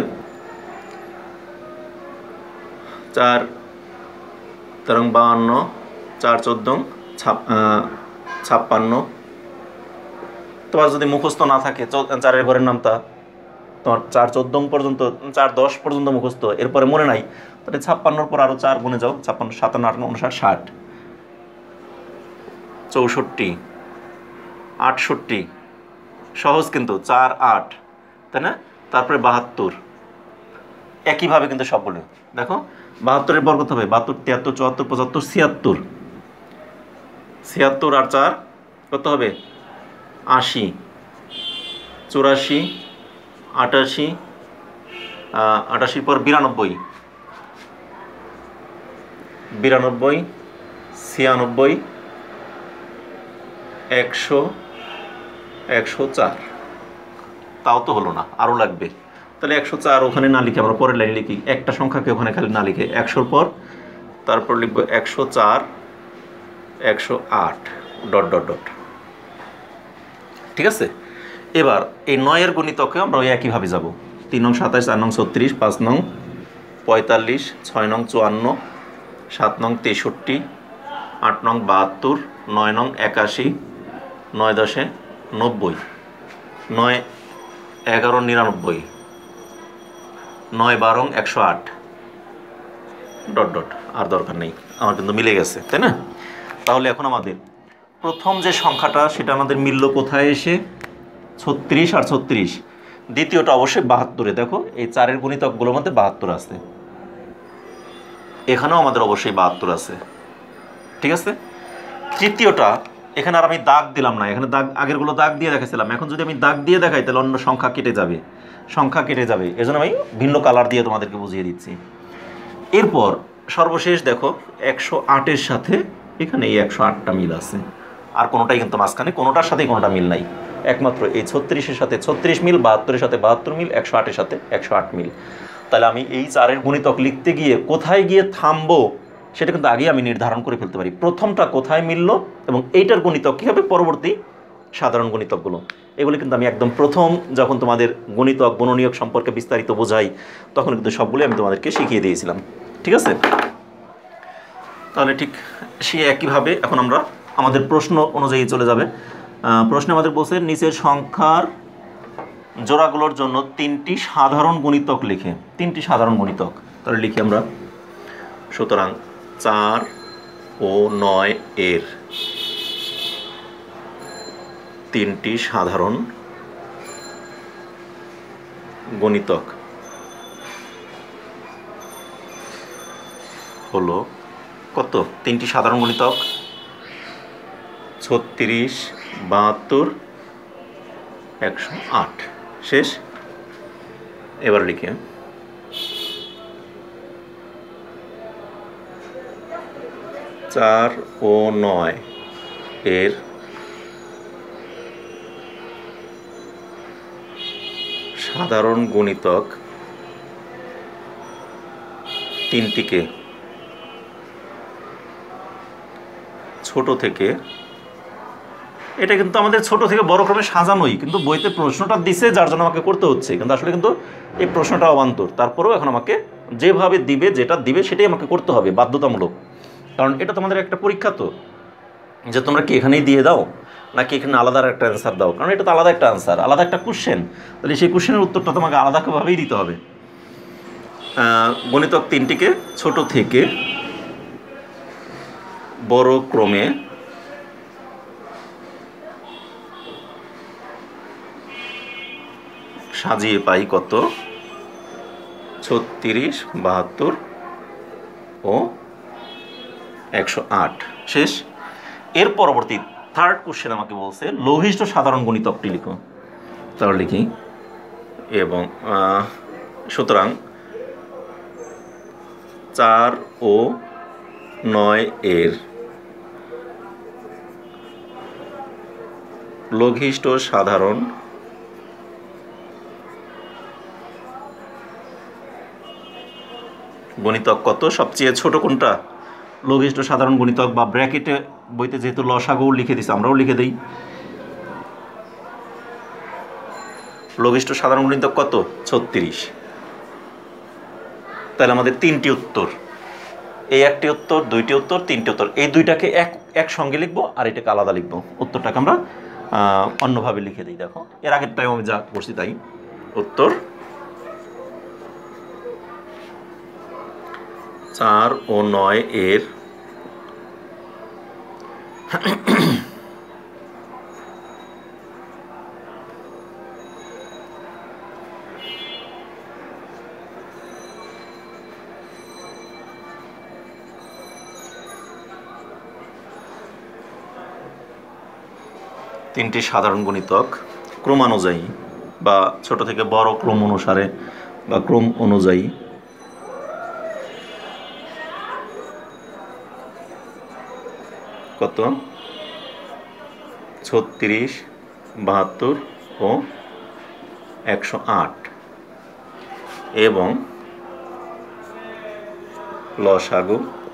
চার তেরং বাহান্ন, চার চোদ্দং ছাপ্পান্ন। তোমার যদি মুখস্থ না থাকে চারের ঘরের নামটা, তোমার চার চোদ্দং পর্যন্ত, চার দশ পর্যন্ত মুখস্থ, এরপরে মনে নাই, তাহলে ছাপ্পান্নর পর আরও চার গুণে যাও, ছাপ্পান্ন, সাতান্ন, আটান্ন, উনষাট, ষাট, চৌষট্টি, আটষট্টি, সহজ কিন্তু, চার আট, তাই না? তারপরে বাহাত্তর, একইভাবে কিন্তু সবগুলো। দেখো বাহাত্তরের বর্গ কত হবে? বাহাত্তর, তিয়াত্তর, চুয়াত্তর, পঁচাত্তর, ছিয়াত্তর, ছিয়াত্তর আর চার কত হবে? আশি, চুরাশি, আটাশি, আটাশির পর বিরানব্বই, বিরানব্বই, ছিয়ানব্বই, একশো, একশো চার। তাও তো হলো না, আরও লাগবে। তাহলে একশো চার ওখানে না লিখে আমরা পরের লাইনে লিখি, একটা সংখ্যাকে ওখানে খালি না লিখে একশোর পর তারপর লিখব একশো চার, একশো আট, ডট ডট ডট, ঠিক আছে? এবার এই নয়ের গণিতকে আমরা ওই একইভাবে যাব। তিন নং সাতাশ, চার নং ছত্রিশ, পাঁচ নং পঁয়তাল্লিশ, ছয় নং চুয়ান্ন, সাত নং তেষট্টি, আট নং বাহাত্তর, নয় নং একাশি, নয় দশে নব্বই, নয় এগারো নিরানব্বই, নয় বারং একশো আট, ডট ডট। আর দরকার নেই, আমার কিন্তু মিলে গেছে, তাই না? তাহলে এখন আমাদের প্রথম যে সংখ্যাটা সেটা আমাদের মিলল কোথায় এসে? ছত্রিশ আর ছত্রিশ। দ্বিতীয়টা অবশ্যই বাহাত্তরে। দেখো এই চারের গণিতকগুলোর মধ্যে বাহাত্তর আছে, এখানেও আমাদের অবশ্যই বাহাত্তর আছে, ঠিক আছে? তৃতীয়টা এখানে আর আমি দাগ দিলাম না, এখানে দাগ আগেরগুলো দাগ দিয়ে দেখাইছিলাম, এখন যদি আমি দাগ দিয়ে দেখাই তাহলে অন্য সংখ্যা কেটে যাবে, সংখ্যা কেটে যাবে, এজন্য আমি ভিন্ন কালার দিয়ে তোমাদেরকে বুঝিয়ে দিচ্ছি। এরপর সর্বশেষ দেখো একশো আটের সাথে এখানে এই একশো আটটা মিল আছে, আর কোনোটাই কিন্তু মাঝখানে কোনোটার সাথেই কোনোটা মিল নাই, একমাত্র এই ছত্রিশের সাথে ছত্রিশ মিল, বাহাত্তরের সাথে বাহাত্তর মিল, একশো আটের সাথে একশো আট মিল। তাহলে আমি এই চারের গুণিতক লিখতে গিয়ে কোথায় গিয়ে থামবো সেটা কিন্তু আগেই আমি নির্ধারণ করে ফেলতে পারি। প্রথমটা কোথায় মিলল এবং এইটার গুণিতক কী হবে পরবর্তী সাধারণ গুণিতকগুলো, এগুলো কিন্তু আমি একদম প্রথম যখন তোমাদের গণিতক গুণনীয়ক সম্পর্কে বিস্তারিত বোঝাই তখন কিন্তু সবগুলো আমি তোমাদেরকে শিখিয়ে দিয়েছিলাম। ঠিক আছে, তাহলে ঠিক সে একইভাবে এখন আমরা আমাদের প্রশ্ন অনুযায়ী চলে যাবে। প্রশ্নে আমাদের বলছে নিচের সংখ্যার জোড়াগুলোর জন্য তিনটি সাধারণ গুণিতক লিখে, তিনটি সাধারণ গুণিতক তাহলে লিখি আমরা। সুতরাং চার ও নয় এর তিনটি সাধারণ গুণিতক হলো কত? তিনটি সাধারণ গুণিতক ছত্রিশ, বাহাত্তর, একশো আট। শেষ। এবার লিখে চার ও নয় এর সাধারণ গুণিতক তিনটিকে ছোট থেকে, এটা কিন্তু আমাদের ছোট থেকে বড় ক্রমে সাজানোই, কিন্তু বইতে প্রশ্নটা দিছে যার জন্য আমাকে করতে হচ্ছে, কিন্তু আসলে কিন্তু এই প্রশ্নটা অবান্তর। তারপরেও এখন আমাকে যেভাবে দিবে, যেটা দিবে সেটাই আমাকে করতে হবে বাধ্যতামূলক, কারণ এটা তোমাদের একটা পরীক্ষা, তো যে তোমরা কি এখানেই দিয়ে দাও নাকি এখানে আলাদা একটা অ্যান্সার দাও, কারণ এটা তো আলাদা একটা অ্যান্সার, আলাদা একটা কোশ্চেন, তাহলে সেই কোশ্চেনের উত্তরটা তোমাকে আলাদাভাবেই দিতে হবে। গণিতক তিনটিকে ছোট থেকে বড় ক্রমে সাজিয়ে পাই কত? ছত্রিশ, বাহাত্তর ও একশো আট। শেষ। এর পরবর্তী থার্ড কোশ্চেন আমাকে বলছে লঘিষ্ঠ সাধারণ গুণিতকটি লিখো, তাহলে লিখি এবং সুতরাং চার ও নয় এর লঘিষ্ঠ সাধারণ গুণিতক কত? সবচেয়ে ছোট কোনটা? লঘিষ্ঠ সাধারণ গুণিতক, বা ব্র্যাকেটে বইতে যেহেতু লসাগু লিখে দিছে আমরাও লিখে দিই। লঘিষ্ঠ সাধারণ গুণিতক কত? ছত্রিশ। তাহলে আমাদের তিনটি উত্তর, এই একটি উত্তর, দুইটি উত্তর, তিনটি উত্তর, এই দুইটাকে এক একসঙ্গে লিখবো আর এটাকে আলাদা লিখবো, উত্তরটাকে আমরা অন্যভাবে লিখে দিই। দেখো এর আগের টাইম আমি যা করছি তাই। উত্তর চার ও নয় এর তিনটি সাধারণ গুণিতক ক্রমানুযায়ী বা ছোট থেকে বড় ক্রম অনুসারে বা ক্রম অনুযায়ী কত? ছত্রিশ, বাহাত্তর ও একশো আট এবং লসাগু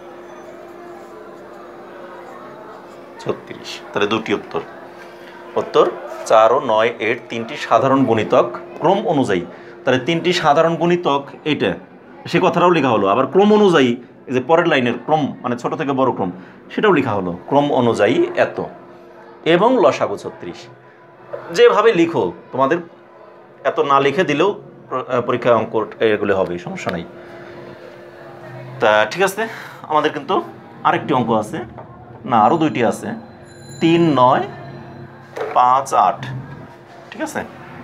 ছত্রিশ। তাহলে দুটি উত্তর। উত্তর চার ও নয় এর তিনটি সাধারণ গুণিতক ক্রম অনুযায়ী, তাহলে তিনটি সাধারণ গুণিতক এইটা, সে কথাটাও লেখা হলো। আবার ক্রম অনুযায়ী, এই যে পরের লাইনের ক্রম মানে ছোট থেকে বড় ক্রম, সেটাও লেখা হলো ক্রম অনুযায়ী এত এবং লসাগু ছত্রিশ। যেভাবে লিখো, তোমাদের এত না লিখে দিলেও পরীক্ষায় অঙ্ক এগুলো হবে, সমস্যা নেই। তা ঠিক আছে, আমাদের কিন্তু আরেকটি অঙ্ক আছে, না আরও দুইটি আছে, তিন, নয়, পাঁচ, আট। ঠিক আছে,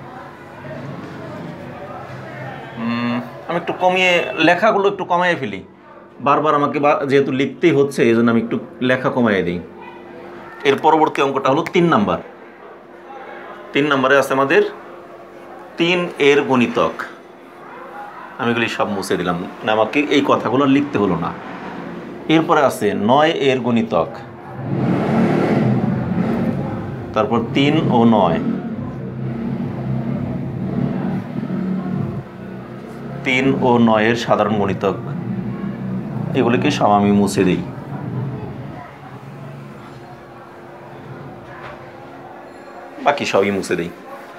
আমি একটু কমিয়ে লেখাগুলো একটু কমাইয়ে ফেলি, বারবার আমাকে যেহেতু লিখতেই হচ্ছে এই জন্য আমি একটু লেখা কমাইয়ে দিই। এর পরবর্তী অঙ্কটা হলো তিন নাম্বার। তিন নম্বরে আছে আমাদের তিন এর গুণিতক। আমি এগুলি সব মুছে দিলাম না, আমাকে এই কথাগুলো লিখতে হলো না। এরপরে আছে নয় এর গুণিতক, তারপর তিন ও নয়, তিন ও নয়ের সাধারণ গুণিতক, এগুলিকে সব আমি মুছে দিই। বাকি সবই মুছে দিই।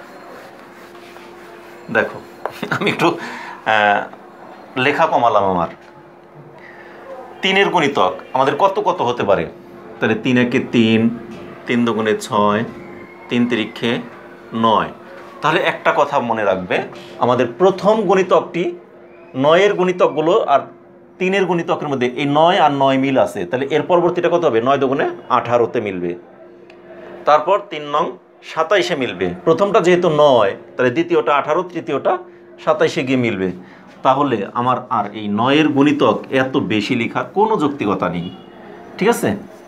দেখো আমি একটু লেখা কমালাম। আমার তিনের গুণিতক আমাদের কত কত হতে পারে? তাহলে তিন একে তিন, তিন দুগুণে ছয়, তিন তিরিক্ষে নয়। তাহলে একটা কথা মনে রাখবে, আমাদের প্রথম গুণিতকটি নয়ের গুণিতকগুলো আর তিনের গুণিতকের মধ্যে এই নয় আর নয় মিল আছে, তাহলে এর পরবর্তীটা কত হবে? নয় দুগুণে আঠারোতে মিলবে। তারপর তিন নং সাতাইশে মিলবে। প্রথমটা যেহেতু নয়, তাহলে দ্বিতীয়টা আঠারো, তৃতীয়টা সাতাইশে গিয়ে মিলবে। তাহলে আমার আর এই নয়ের গুণিতক এত বেশি লেখার কোনো যৌক্তিকতা নেই। ঠিক আছে?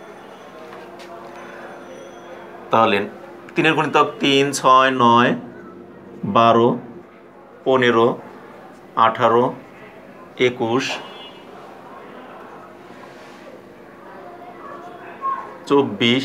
তাহলে তিনের গুণিতক তিন, ছয়, নয়, বারো, পনেরো, আঠারো, একুশ, চব্বিশ,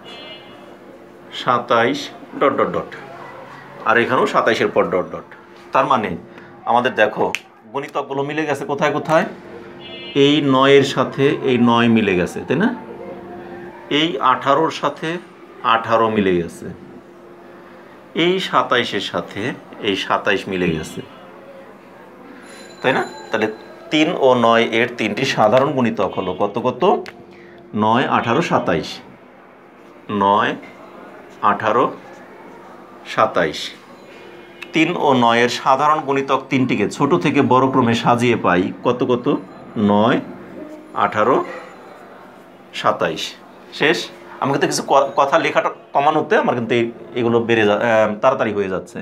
সাতাইশ, ডট ডট ডট, আর এখানেও সাতাইশের পর ডট ডট। তার মানে আমাদের দেখো গুণিতকগুলো মিলে গেছে কোথায় কোথায়? এই নয়ের সাথে এই নয় মিলে গেছে, তাই না? এই আঠারোর সাথে আঠারো মিলে গেছে, এই সাতাইশের সাথে এই সাতাইশ মিলে গেছে, তাই না? তাহলে তিন ও নয় এর তিনটি সাধারণ গুণিতক হলো কত কত? নয়, আঠারো, সাতাইশ। নয়, আঠারো, সাতাইশ। তিন ও নয়ের সাধারণ গুণিতক তিনটিকে ছোট থেকে বড় ক্রমে সাজিয়ে পাই কত কত? নয়, আঠারো, সাতাইশ। শেষ। আমি কিন্তু কিছু কথা লেখাটা কমানোতে আমার কিন্তু এগুলো বেড়ে যা তাড়াতাড়ি হয়ে যাচ্ছে।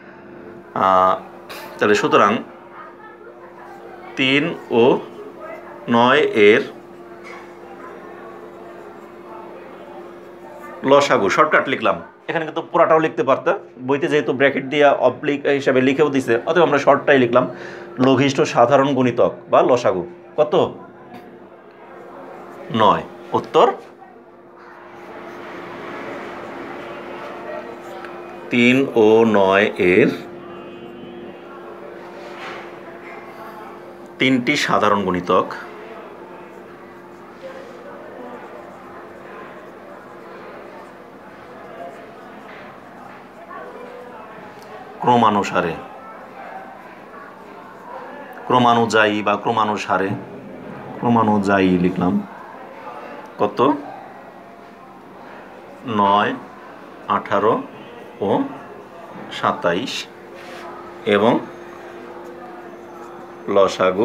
তাহলে সুতরাং তিন ও নয় এর লসাগু শর্টকাট লিখলাম। এখানে কিন্তু পুরাটাও লিখতে পারতাম, বইতে যেহেতু ব্র্যাকেট দিয়ে অবলিক হিসাবে লিখেও দিছে, অতএব আমরা শর্টটাই লিখলাম। লঘিষ্ঠ সাধারণ গুণিতক বা লসাগু কত? নয়। উত্তর তিন ও নয় এর তিনটি সাধারণ গুণিতক ক্রমানুসারে, ক্রমানুযায়ী বা ক্রমানুসারে, ক্রমানুযায়ী লিখলাম কত? নয়, আঠারো ও সাতাইশ এবং লসাগু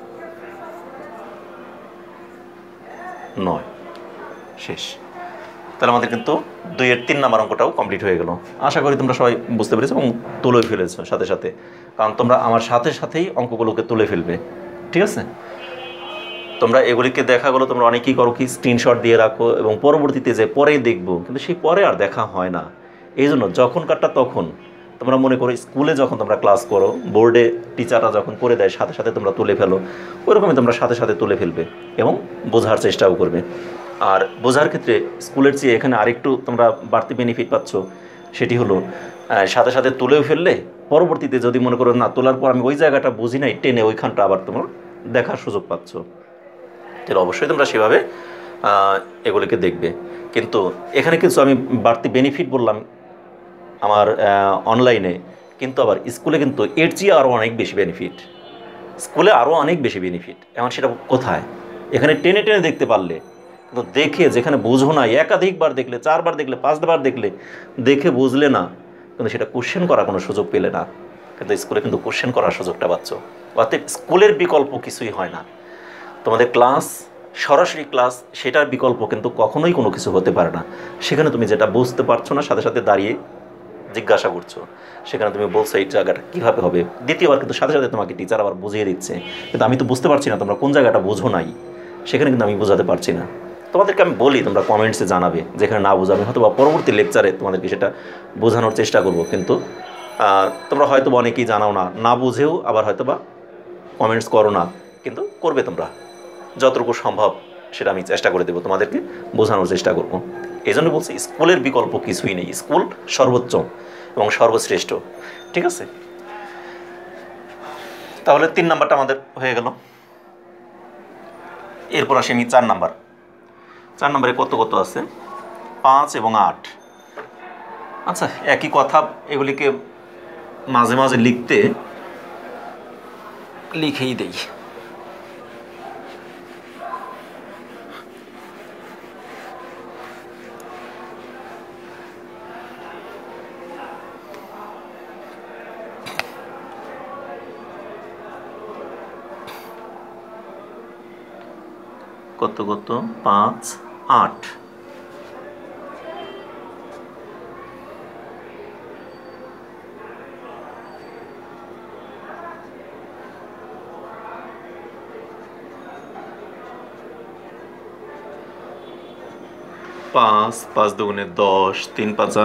নয়। শেষ। তাহলে আমাদের কিন্তু দুইয়ের তিন নাম্বার অঙ্কটাও কমপ্লিট হয়ে গেল। আশা করি তোমরা সবাই বুঝতে পেরেছো এবং তুলে ফেলেছো সাথে সাথে, কারণ তোমরা আমার সাথে সাথেই অঙ্কগুলোকে তুলে ফেলবে। ঠিক আছে? তোমরা এগুলিকে দেখা গেলো তোমরা অনেকেই করো কি স্ক্রিনশট দিয়ে রাখো এবং পরবর্তীতে যে পরে দেখবো, কিন্তু সেই পরে আর দেখা হয় না। এই জন্য যখনকারটা তখন তোমরা মনে করো স্কুলে যখন তোমরা ক্লাস করো, বোর্ডে টিচাররা যখন করে দেয় সাথে সাথে তোমরা তুলে ফেলো, ওইরকমই তোমরা সাথে সাথে তুলে ফেলবে এবং বোঝার চেষ্টাও করবে। আর বোঝার ক্ষেত্রে স্কুলের চেয়ে এখানে আরেকটু তোমরা বাড়তি বেনিফিট পাচ্ছ, সেটি হলো সাথে সাথে তুলেও ফেললে পরবর্তীতে যদি মনে করো না তোলার পর আমি ওই জায়গাটা বুঝি নাই, টেনে ওইখানটা আবার তোমার দেখার সুযোগ পাচ্ছ। তাহলে অবশ্যই তোমরা সেভাবে এগুলিকে দেখবে। কিন্তু এখানে কিছু আমি বাড়তি বেনিফিট বললাম আমার অনলাইনে, কিন্তু আবার স্কুলে কিন্তু এর চেয়ে আরও অনেক বেশি বেনিফিট। স্কুলে আরও অনেক বেশি বেনিফিট। এখন সেটা কোথায়? এখানে টেনে টেনে দেখতে পারলে, কিন্তু দেখে যেখানে বুঝো না, একাধিকবার দেখলে, চারবার দেখলে, পাঁচবার দেখলে, দেখে বুঝলে না, কিন্তু সেটা কোশ্চেন করার কোনো সুযোগ পেলে না। কিন্তু স্কুলে কিন্তু কোশ্চেন করার সুযোগটা পাচ্ছ। অর্থাৎ স্কুলের বিকল্প কিছুই হয় না। তোমাদের ক্লাস, সরাসরি ক্লাস, সেটার বিকল্প কিন্তু কখনোই কোনো কিছু হতে পারে না। সেখানে তুমি যেটা বুঝতে পারছো না সাথে সাথে দাঁড়িয়ে জিজ্ঞাসা করছো, সেখানে তুমি বলছো এই জায়গাটা কীভাবে হবে। দ্বিতীয়বার কিন্তু সাথে সাথে তোমাকে টিচার আবার বুঝিয়ে দিচ্ছে, কিন্তু আমি তো বুঝতে পারছি না তোমরা কোন জায়গাটা বোঝো নাই, সেখানে কিন্তু আমি বোঝাতে পারছি না। তোমাদেরকে আমি বলি তোমরা কমেন্টসে জানাবে, যেখানে না বোঝাবে হয়তো বা পরবর্তী লেকচারে তোমাদেরকে সেটা বোঝানোর চেষ্টা করব। কিন্তু তোমরা হয়তো বা অনেকেই জানাও না, না বুঝেও আবার হয়তো বা কমেন্টস করো না, কিন্তু করবে তোমরা যতটুকু সম্ভব সেটা আমি চেষ্টা করে দেবো, তোমাদেরকে বোঝানোর চেষ্টা করব। এই জন্য বলছি স্কুলের বিকল্প কিছুই নেই, স্কুল সর্বোচ্চ এবং সর্বশ্রেষ্ঠ। ঠিক আছে? তাহলে তিন নাম্বারটা আমাদের হয়ে গেল। এরপর আসি আমি চার নাম্বার। চার নম্বরে কত কত আছে? পাঁচ এবং আট। আচ্ছা, একই কথা, এগুলিকে মাঝে মাঝে লিখতে লিখেই দেই। কত কত? পাঁচ আট। পাঁচ পাঁচ দুগুণে দশ, তিন পাঁচা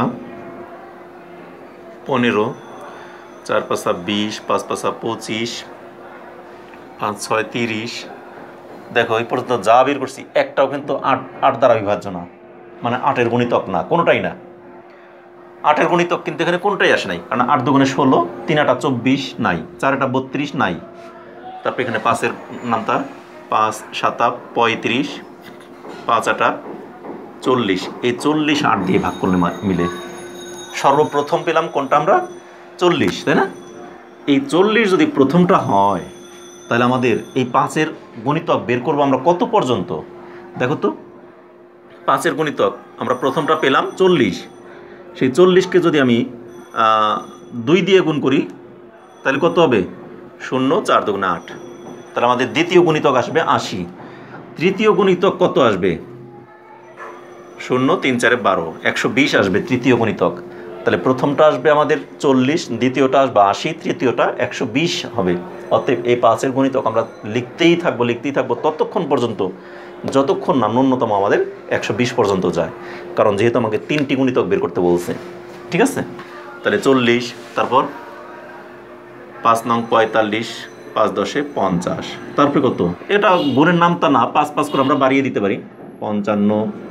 পনেরো, চার পাঁচা বিশ, পাঁচ পাঁচা পঁচিশ, পাঁচ ছয় তিরিশ। দেখো এই পর্যন্ত যা বের করছি একটাও কিন্তু আট আট দ্বারা বিভাজ্য না, মানে আটের গুণিতক না, কোনোটাই না। আটের গুণিতক কিন্তু এখানে কোনোটাই আসে নাই, কারণ আট দুগুণে ষোলো, তিন আটা চব্বিশ নাই, চার আটা বত্রিশ নাই। তারপর এখানে পাঁচের নামতা, পাঁচ সাতা পঁয়ত্রিশ, পাঁচ আটা চল্লিশ। এই চল্লিশ আট দিয়ে ভাগ করলে মিলে সর্বপ্রথম পেলাম কোনটা আমরা? চল্লিশ, তাই না? এই চল্লিশ যদি প্রথমটা হয় তাহলে আমাদের এই পাঁচের গণিতক বের করবো আমরা কত পর্যন্ত? দেখো তো, পাঁচের গণিতক আমরা প্রথমটা পেলাম চল্লিশ। সেই চল্লিশকে যদি আমি দুই দিয়ে গুণ করি তাহলে কত হবে? শূন্য, চার দুগুণে আট। তাহলে আমাদের দ্বিতীয় গণিতক আসবে আশি। তৃতীয় গণিতক কত আসবে? শূন্য, তিন চারে বারো, একশো বিশ আসবে তৃতীয় গণিতক। তাহলে প্রথমটা আসবে আমাদের চল্লিশ, দ্বিতীয়টা আসবে আশি, তৃতীয়টা একশো বিশ হবে। অতএব এই পাঁচের গণিতক আমরা লিখতেই থাকবো লিখতেই থাকবো ততক্ষণ পর্যন্ত যতক্ষণ না ন্যূনতম আমাদের একশো বিশ পর্যন্ত যায়, কারণ যেহেতু আমাকে তিনটি গণিতক বের করতে বলছে। ঠিক আছে, তাহলে চল্লিশ, তারপর পাঁচ নং পঁয়তাল্লিশ, পাঁচ দশে পঞ্চাশ, তারপরে কত? এটা গুণের নামটা না, পাঁচ পাঁচ করে আমরা বাড়িয়ে দিতে পারি। পঞ্চান্ন,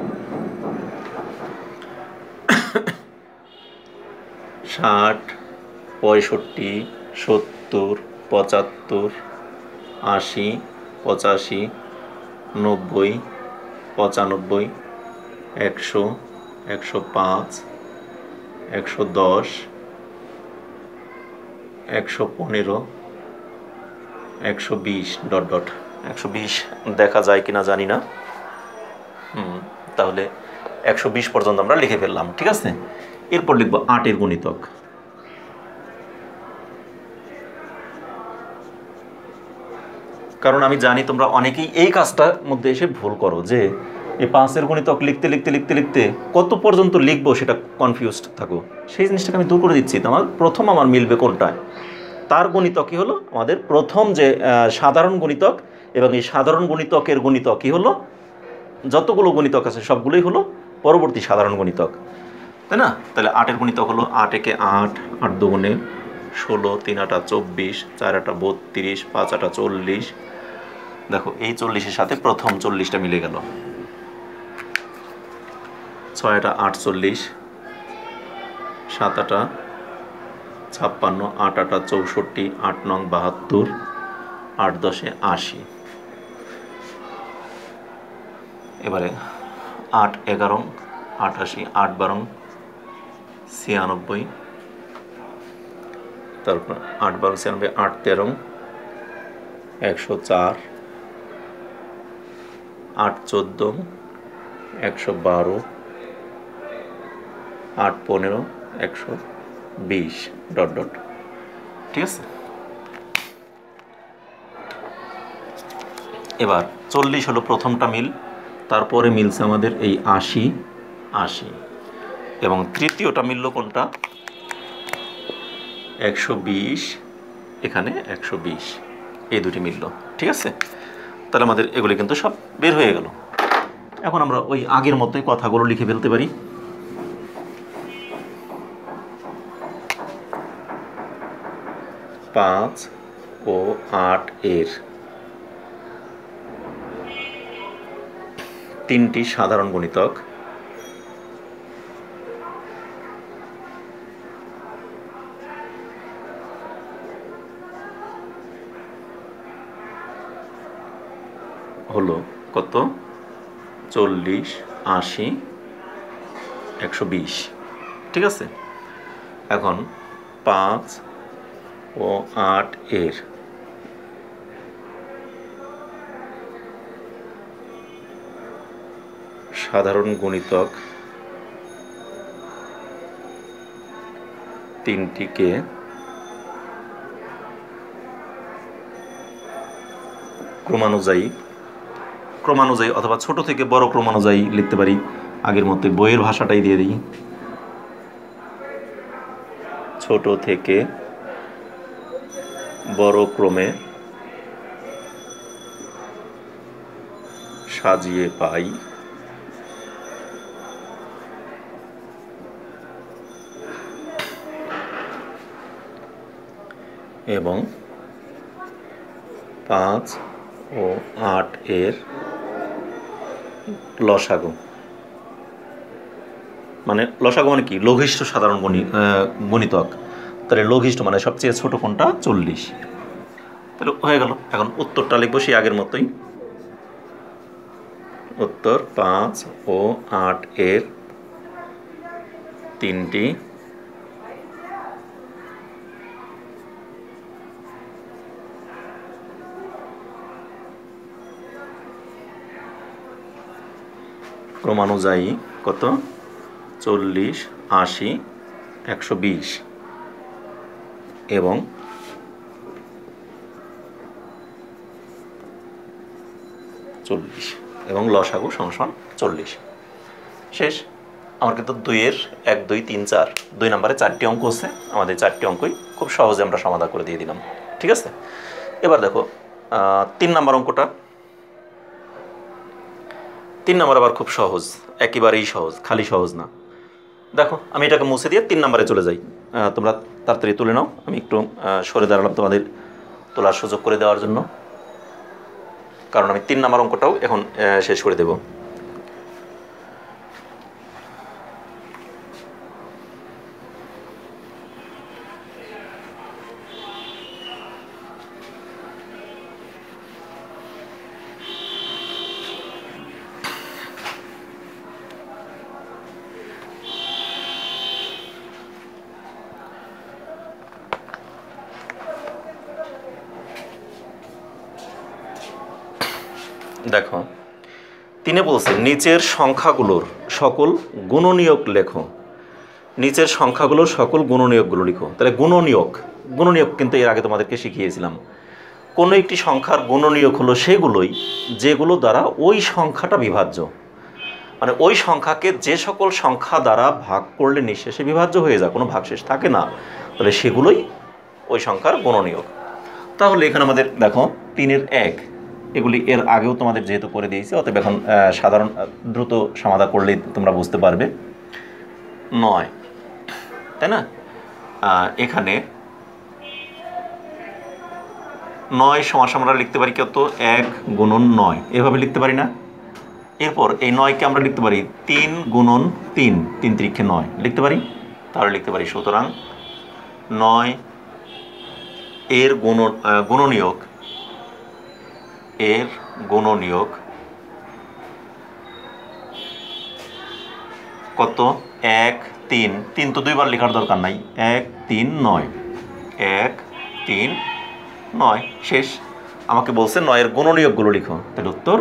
ষাট, পঁয়ষট্টি, সত্তর, পঁচাত্তর, আশি, পঁচাশি, নব্বই, পঁচানব্বই, একশো, একশো পাঁচ, একশো দশ, একশো পনেরো, একশো বিশ ডট ডট। একশো বিশ দেখা যায় কিনা জানি না। হুম, তাহলে একশো বিশ পর্যন্ত আমরা লিখে ফেললাম। ঠিক আছে, এরপর লিখবো আটের গণিতক। কারণ আমি জানি তোমরা অনেকেই এই কাজটার মধ্যে এসে ভুল করো, যে এই পাঁচের গণিতক লিখতে লিখতে লিখতে লিখতে কত পর্যন্ত লিখবো সেটা কনফিউজড থাকো। সেই জিনিসটাকে আমি দূর করে দিচ্ছি। তোমার প্রথম আমার মিলবে কোনটায়? তার গণিতকই হলো আমাদের প্রথম যে সাধারণ গণিতক, এবং এই সাধারণ গণিতকের গণিতকই হলো যতগুলো গণিতক আছে সবগুলোই হলো পরবর্তী সাধারণ গণিতক, তাই না? তাহলে আটের গণিতক হলো আট একে আট, আট দুগুণে ষোলো, তিন আটা চব্বিশ, চার আটা বত্রিশ, পাঁচ আটা চল্লিশ। দেখো এই চল্লিশের সাথে প্রথম চল্লিশটা মিলে গেল। ছয় আটা আটচল্লিশ, সাত আটা ছাপ্পান্ন, আট আটা চৌষট্টি, আট নং বাহাত্তর, আট দশে আশি। এবারে আট এগারো আটাশি, আট বারো ছিয়ানব্বই, তারপর আট বারো ছিয়ানব্বই, আট তেরো একশো চার, আট চোদ্দো একশো বারো, আট পনেরো একশো বিশ ডট ডট। ঠিক আছে, এবার চল্লিশ হলো প্রথমটা মিল, তারপরে মিলছে আমাদের এই আশি আশি, এবং তৃতীয়টা মিলল কোনটা? একশো বিশ, এখানে একশো বিশ, এই দুটি মিলল। ঠিক আছে, তাহলে আমাদের এগুলি কিন্তু সব বের হয়ে গেল। এখন আমরা ওই আগের মতোই কথাগুলো লিখে ফেলতে পারি। পাঁচ ও আট এর তিনটি সাধারণ গণিতক, হলো কত? চল্লিশ, আশি, একশো বিশ। ঠিক আছে, এখন পাঁচ ও আট এর সাধারণ গুণিতক তিনটিকে ক্রমানুযায়ী ক্রমানুযায়ী অথবা ছোট থেকে বড় ক্রমানুযায়ী লিখতে পারি। আগের মতো বইয়ের ভাষাটাই দিয়ে দিই, ছোট থেকে বড় ক্রমে সাজিয়ে পাই এবং পাঁচ ও আট এর লসাগু, মানে লসাগু মানে কি? লঘিষ্ঠ সাধারণ গুণিতক। তাহলে লঘিষ্ঠ মানে সবচেয়ে ছোট কোনটা? চল্লিশ। তাহলে হয়ে গেল। এখন উত্তরটা লিখবো সেই আগের মতোই। উত্তর পাঁচ ও আট এর তিনটি ক্রমানুযায়ী কত? চল্লিশ, আশি, একশো বিশ এবং চল্লিশ এবং লসাগু সমান চল্লিশ। শেষ। আমার কিন্তু দুইয়ের এক, দুই, তিন, চার, দুই নম্বরে চারটি অঙ্ক আছে। আমাদের চারটি অঙ্কই খুব সহজে আমরা সমাধান করে দিয়ে দিলাম। ঠিক আছে, এবার দেখো তিন নম্বর অঙ্কটা। তিন নম্বর আবার খুব সহজ, একেবারেই সহজ, খালি সহজ না। দেখো আমি এটাকে মুছে দিয়ে তিন নম্বরে চলে যাই। তোমরা তাড়াতাড়ি তুলে নাও, আমি একটু সরে দাঁড়ালাম তোমাদের তোলার সুযোগ করে দেওয়ার জন্য, কারণ আমি তিন নম্বর অঙ্কটাও এখন শেষ করে দেব। দেখো তিনে বলছে নিচের সংখ্যাগুলোর সকল গুণনীয়ক লেখো। নিচের সংখ্যাগুলোর সকল গুণনীয়কগুলো লিখো। তাহলে গুণনীয়ক, গুণনীয়ক কিন্তু এর আগে তোমাদেরকে শিখিয়েছিলাম। কোনো একটি সংখ্যার গুণনীয়ক হলো সেগুলোই যেগুলো দ্বারা ওই সংখ্যাটা বিভাজ্য, মানে ওই সংখ্যাকে যে সকল সংখ্যা দ্বারা ভাগ করলে নিঃশেষে বিভাজ্য হয়ে যায়, কোনো ভাগশেষ থাকে না, তাহলে সেগুলোই ওই সংখ্যার গুণনীয়ক। তাহলে এখানে আমাদের দেখো তিনের এক, এগুলি এর আগেও তোমাদের যেহেতু করে দিয়েছি, অতএব এখন সাধারণ দ্রুত সমাধান করলেই তোমরা বুঝতে পারবে। নয়, তাই না? এখানে নয় সমান আমরা লিখতে পারি কত? এক গুণন নয়, এভাবে লিখতে পারি না? এরপর এই নয়কে আমরা লিখতে পারি তিন গুণন তিন, তিন ত্রিক্ষে নয় লিখতে পারি। তাহলে লিখতে পারি সুতরাং নয় এর গুণ গুণনীয়ক এর গুণনীয়ক কত? এক তিন, তিন তো দুইবার লেখার দরকার নাই, এক তিন নয়, এক তিন নয়। শেষ। আমাকে বলছে নয়ের গুণনীয়কগুলো লিখো, তাহলে উত্তর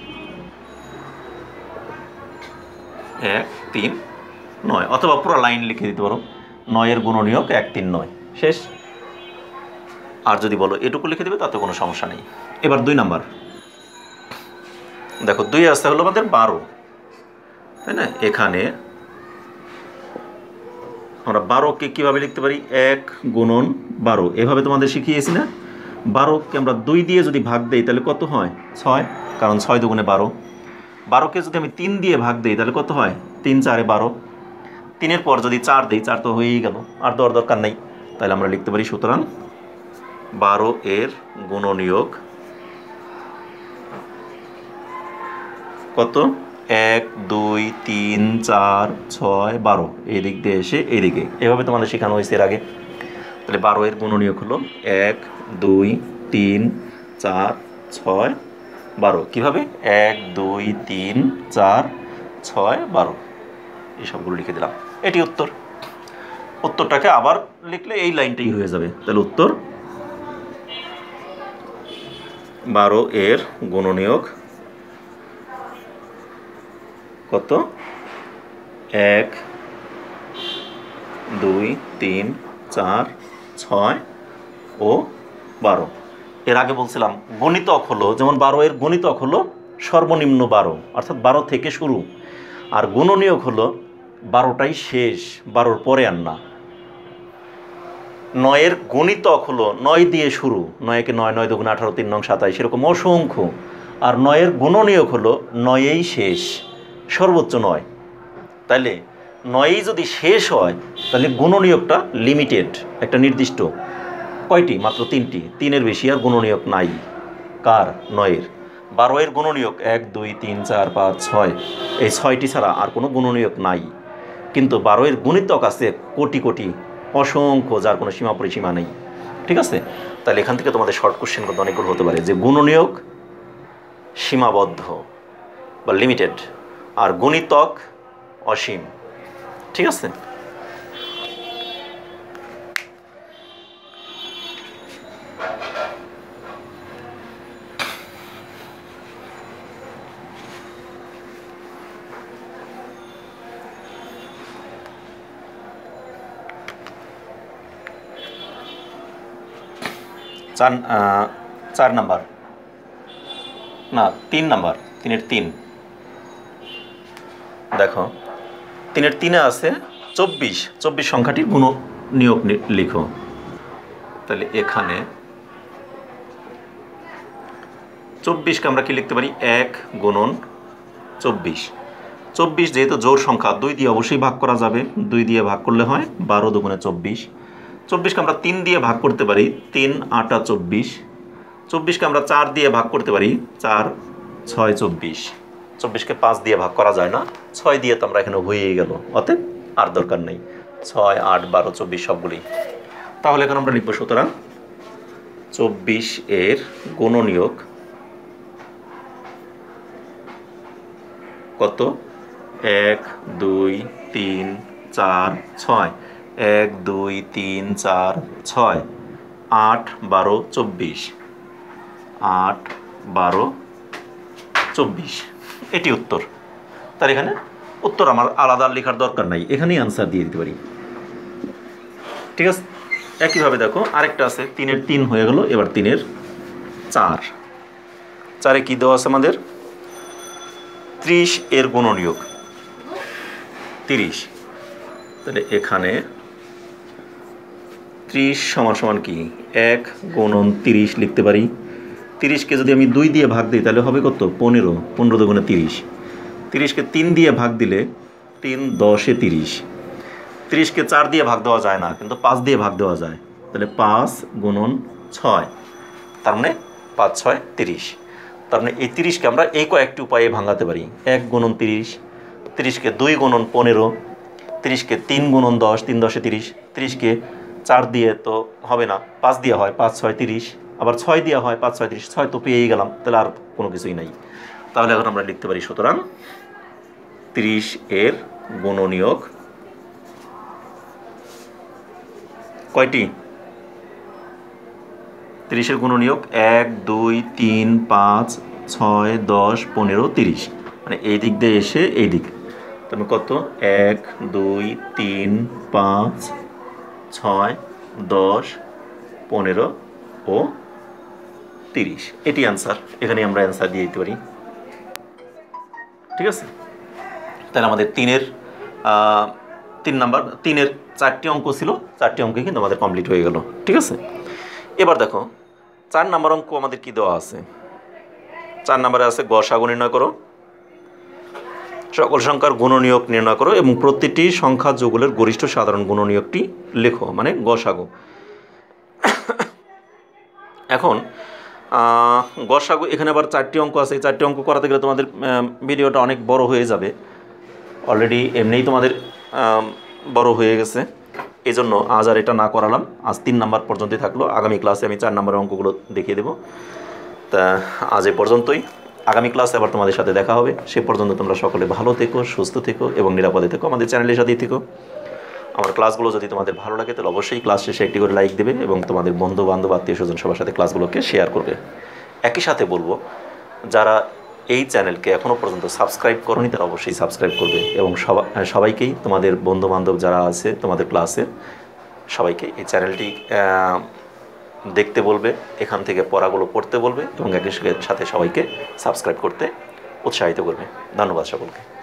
এক তিন নয়, অথবা পুরো লাইন লিখে দিতে পারো নয়ের গুণনীয়ক এক তিন নয়। শেষ। আর যদি বলো এটুকু লিখে দেবে তাতে কোনো সমস্যা নেই। এবার দুই নাম্বার দেখো, দুই আসতে হলো আমাদের বারো, তাই না? এখানে আমরা বারোকে কীভাবে লিখতে পারি? এক গুণন বারো, এভাবে তোমাদের শিখিয়েছি না? বারোকে আমরা দুই দিয়ে যদি ভাগ দেই তাহলে কত হয়? ছয়, কারণ ছয় দুগুণে বারো। বারোকে যদি আমি তিন দিয়ে ভাগ দিই তাহলে কত হয়? তিন চারে বারো। তিনের পর যদি চার দিই, চার তো হয়েই গেল, আর দেওয়ার দরকার নেই। তাহলে আমরা লিখতে পারি সুতরাং বারো এর গুণনীয়ক কত? এক দুই তিন চার ছয় বারো, এই দিক দিয়ে এসে এইদিকে, এভাবে তোমাদের শেখানো হয়েছে এর আগে। তাহলে বারো এর গুণনীয়ক হলো এক দুই তিন চার ছয় বারো। কীভাবে? এক দুই তিন চার ছয় বারো, এই সবগুলো লিখে দিলাম। এটি উত্তর। উত্তরটাকে আবার লিখলে এই লাইনটাই হয়ে যাবে। তাহলে উত্তর বারো এর গুণনীয়ক কত? এক দুই তিন চার ছয় ও বারো। এর আগে বলছিলাম গণিতক হলো, যেমন বারো এর গণিতক হলো সর্বনিম্ন বারো, অর্থাৎ বারো থেকে শুরু। আর গুণনীয়ক হলো বারোটাই শেষ, বারোর পরে আর না। নয়ের গণিতক হলো নয় দিয়ে শুরু, নয়কে নয়, নয় দুগুণ আঠারো, তিন নং সাতাইশ, এরকম অসংখ্য। আর নয়ের গুণনীয়ক হলো নয়েই শেষ, সর্বোচ্চ নয়। তাইলে নয়েই যদি শেষ হয় তাহলে গুণনীয়কটা লিমিটেড, একটা নির্দিষ্ট। কয়টি? মাত্র তিনটি, তিনের বেশি আর গুণনীয়ক নাই। কার? নয়ের। বারো এর গুণনীয়ক এক দুই তিন চার পাঁচ ছয়, এই ছয়টি ছাড়া আর কোনো গুণনীয়ক নাই। কিন্তু বারো এর গুণিতক আছে কোটি কোটি, অসংখ্য, যার কোনো সীমা পরিসীমা নেই। ঠিক আছে? তাহলে এখান থেকে তোমাদের শর্ট কোশ্চেন কিন্তু অনেকগুলো হতে পারে, যে গুণনীয়ক সীমাবদ্ধ বা লিমিটেড, আর গুণিতক অসীম। ঠিক আছে? চার চার নাম্বার না তিন নাম্বার, তিনের তিন। দেখো তিনের তিনে আছে চব্বিশ, চব্বিশ সংখ্যাটির গুণনীয়ক লিখো। তাহলে এখানে চব্বিশকে আমরা কি লিখতে পারি? এক গুণন চব্বিশ। চব্বিশ যেহেতু জোড় সংখ্যা, দুই দিয়ে অবশ্যই ভাগ করা যাবে, দুই দিয়ে ভাগ করলে হয় বারো দুগুণে চব্বিশ। চব্বিশকে আমরা তিন দিয়ে ভাগ করতে পারি, তিন আটা চব্বিশ। চব্বিশকে আমরা চার দিয়ে ভাগ করতে পারি, চার ছয় চব্বিশ। চব্বিশকে পাঁচ দিয়ে ভাগ করা যায় না, ছয় দিয়ে তো আমরা এখানে হয়েই গেল, অতএব আর দরকার নেই। ছয় আট বারো চব্বিশ সবগুলি। তাহলে এখন আমরা লিখব, সুতরাং চব্বিশ এর গুণনীয়ক কত? এক দুই তিন চার ছয়, এক দুই তিন চার ছয়, আট বারো চব্বিশ, আট বারো চব্বিশ, এটি উত্তর। তার এখানে উত্তর আমার আলাদা লেখার দরকার নাই, এখানেই আনসার দিয়ে দিতে পারি। ঠিক আছে? একইভাবে দেখো আরেকটা আছে, তিনের তিন হয়ে গেল, এবার তিনের চার। চারে কি দেওয়া আছে আমাদের? ত্রিশ এর গুণনীয়ক তিরিশ। তাহলে এখানে ত্রিশ সমান সমান কি? এক গুণন তিরিশ লিখতে পারি। তিরিশকে যদি আমি দুই দিয়ে ভাগ দিই তাহলে হবে কত? পনেরো, পনেরো দুগুণে তিরিশ। তিরিশকে তিন দিয়ে ভাগ দিলে তিন দশে তিরিশ। তিরিশকে চার দিয়ে ভাগ দেওয়া যায় না, কিন্তু পাঁচ দিয়ে ভাগ দেওয়া যায়। তাহলে পাঁচ গুণন ছয়, তার মানে পাঁচ ছয় তিরিশ। তার মানে এই তিরিশকে আমরা এই কয়েকটি উপায়ে ভাঙাতে পারি। এক গুণন তিরিশ, তিরিশকে দুই গুণন পনেরো, তিরিশকে তিন গুণন দশ, তিন দশে তিরিশ। তিরিশকে চার দিয়ে তো হবে না, পাঁচ দিয়ে হয়, পাঁচ ছয় তিরিশ। আবার ছয় দিয়ে হয়, পাঁচ ছয় তিরিশ। ছয় তো পেয়েই গেলাম, তাহলে আর কোনো কিছুই নাই। তাহলে এখন আমরা লিখতে পারি, সুতরাং তিরিশ এর গুণনীয়ক কয়টি? তিরিশের গুণনীয়ক এক দুই তিন পাঁচ ছয় দশ পনেরো তিরিশ, মানে এই দিক দিয়ে এসে এই দিক। তাহলে কত? এক দুই তিন পাঁচ ছয় দশ পনেরো ও তিরিশ, এটি অ্যান্সার। এখানে আমরা অ্যান্সার দিয়ে দিতে পারি। ঠিক আছে? তাহলে আমাদের তিনের তিন নাম্বার, তিনের চারটি অঙ্ক ছিল, চারটি অঙ্কে কিন্তু আমাদের কমপ্লিট হয়ে গেল। ঠিক আছে? এবার দেখো চার নাম্বার অঙ্ক আমাদের কি দেওয়া আছে? চার নাম্বারে আছে গসাগু নির্ণয় করো, সকল সংখ্যার গুণনীয়ক নির্ণয় করো এবং প্রতিটি সংখ্যা যুগলের গরিষ্ঠ সাধারণ গুণনীয়কটি লেখো, মানে গসাগু। এখন গসাগু এখানে আবার চারটি অঙ্ক আছে। এই চারটি অঙ্ক করাতে গেলে তোমাদের ভিডিওটা অনেক বড় হয়ে যাবে, অলরেডি এমনিই তোমাদের বড় হয়ে গেছে। এই জন্য আজ আর এটা না করালাম, আজ তিন নাম্বার পর্যন্তই থাকলো। আগামী ক্লাসে আমি চার নাম্বার অঙ্কগুলো দেখিয়ে দেবো। তা আজ এ পর্যন্তই। আগামী ক্লাসে আবার তোমাদের সাথে দেখা হবে। সে পর্যন্ত তোমরা সকলে ভালো থেকো, সুস্থ থেকো এবং নিরাপদে থেকো। আমাদের চ্যানেলের সাথেই থেকো। আমার ক্লাসগুলো যদি তোমাদের ভালো লাগে তাহলে অবশ্যই ক্লাস শেষে একটি করে লাইক দেবে এবং তোমাদের বন্ধু বান্ধব আত্মীয় স্বজন সবার সাথে ক্লাসগুলোকে শেয়ার করবে। একই সাথে বলবো, যারা এই চ্যানেলকে এখনও পর্যন্ত সাবস্ক্রাইব করোনি তারা অবশ্যই সাবস্ক্রাইব করবে এবং সবাই সবাইকেই তোমাদের বন্ধু বান্ধব যারা আছে তোমাদের ক্লাসে সবাইকে এই চ্যানেলটি দেখতে বলবে, এখান থেকে পড়াগুলো পড়তে বলবে এবং একই সাথে সবাইকে সাবস্ক্রাইব করতে উৎসাহিত করবে। ধন্যবাদ সকলকে।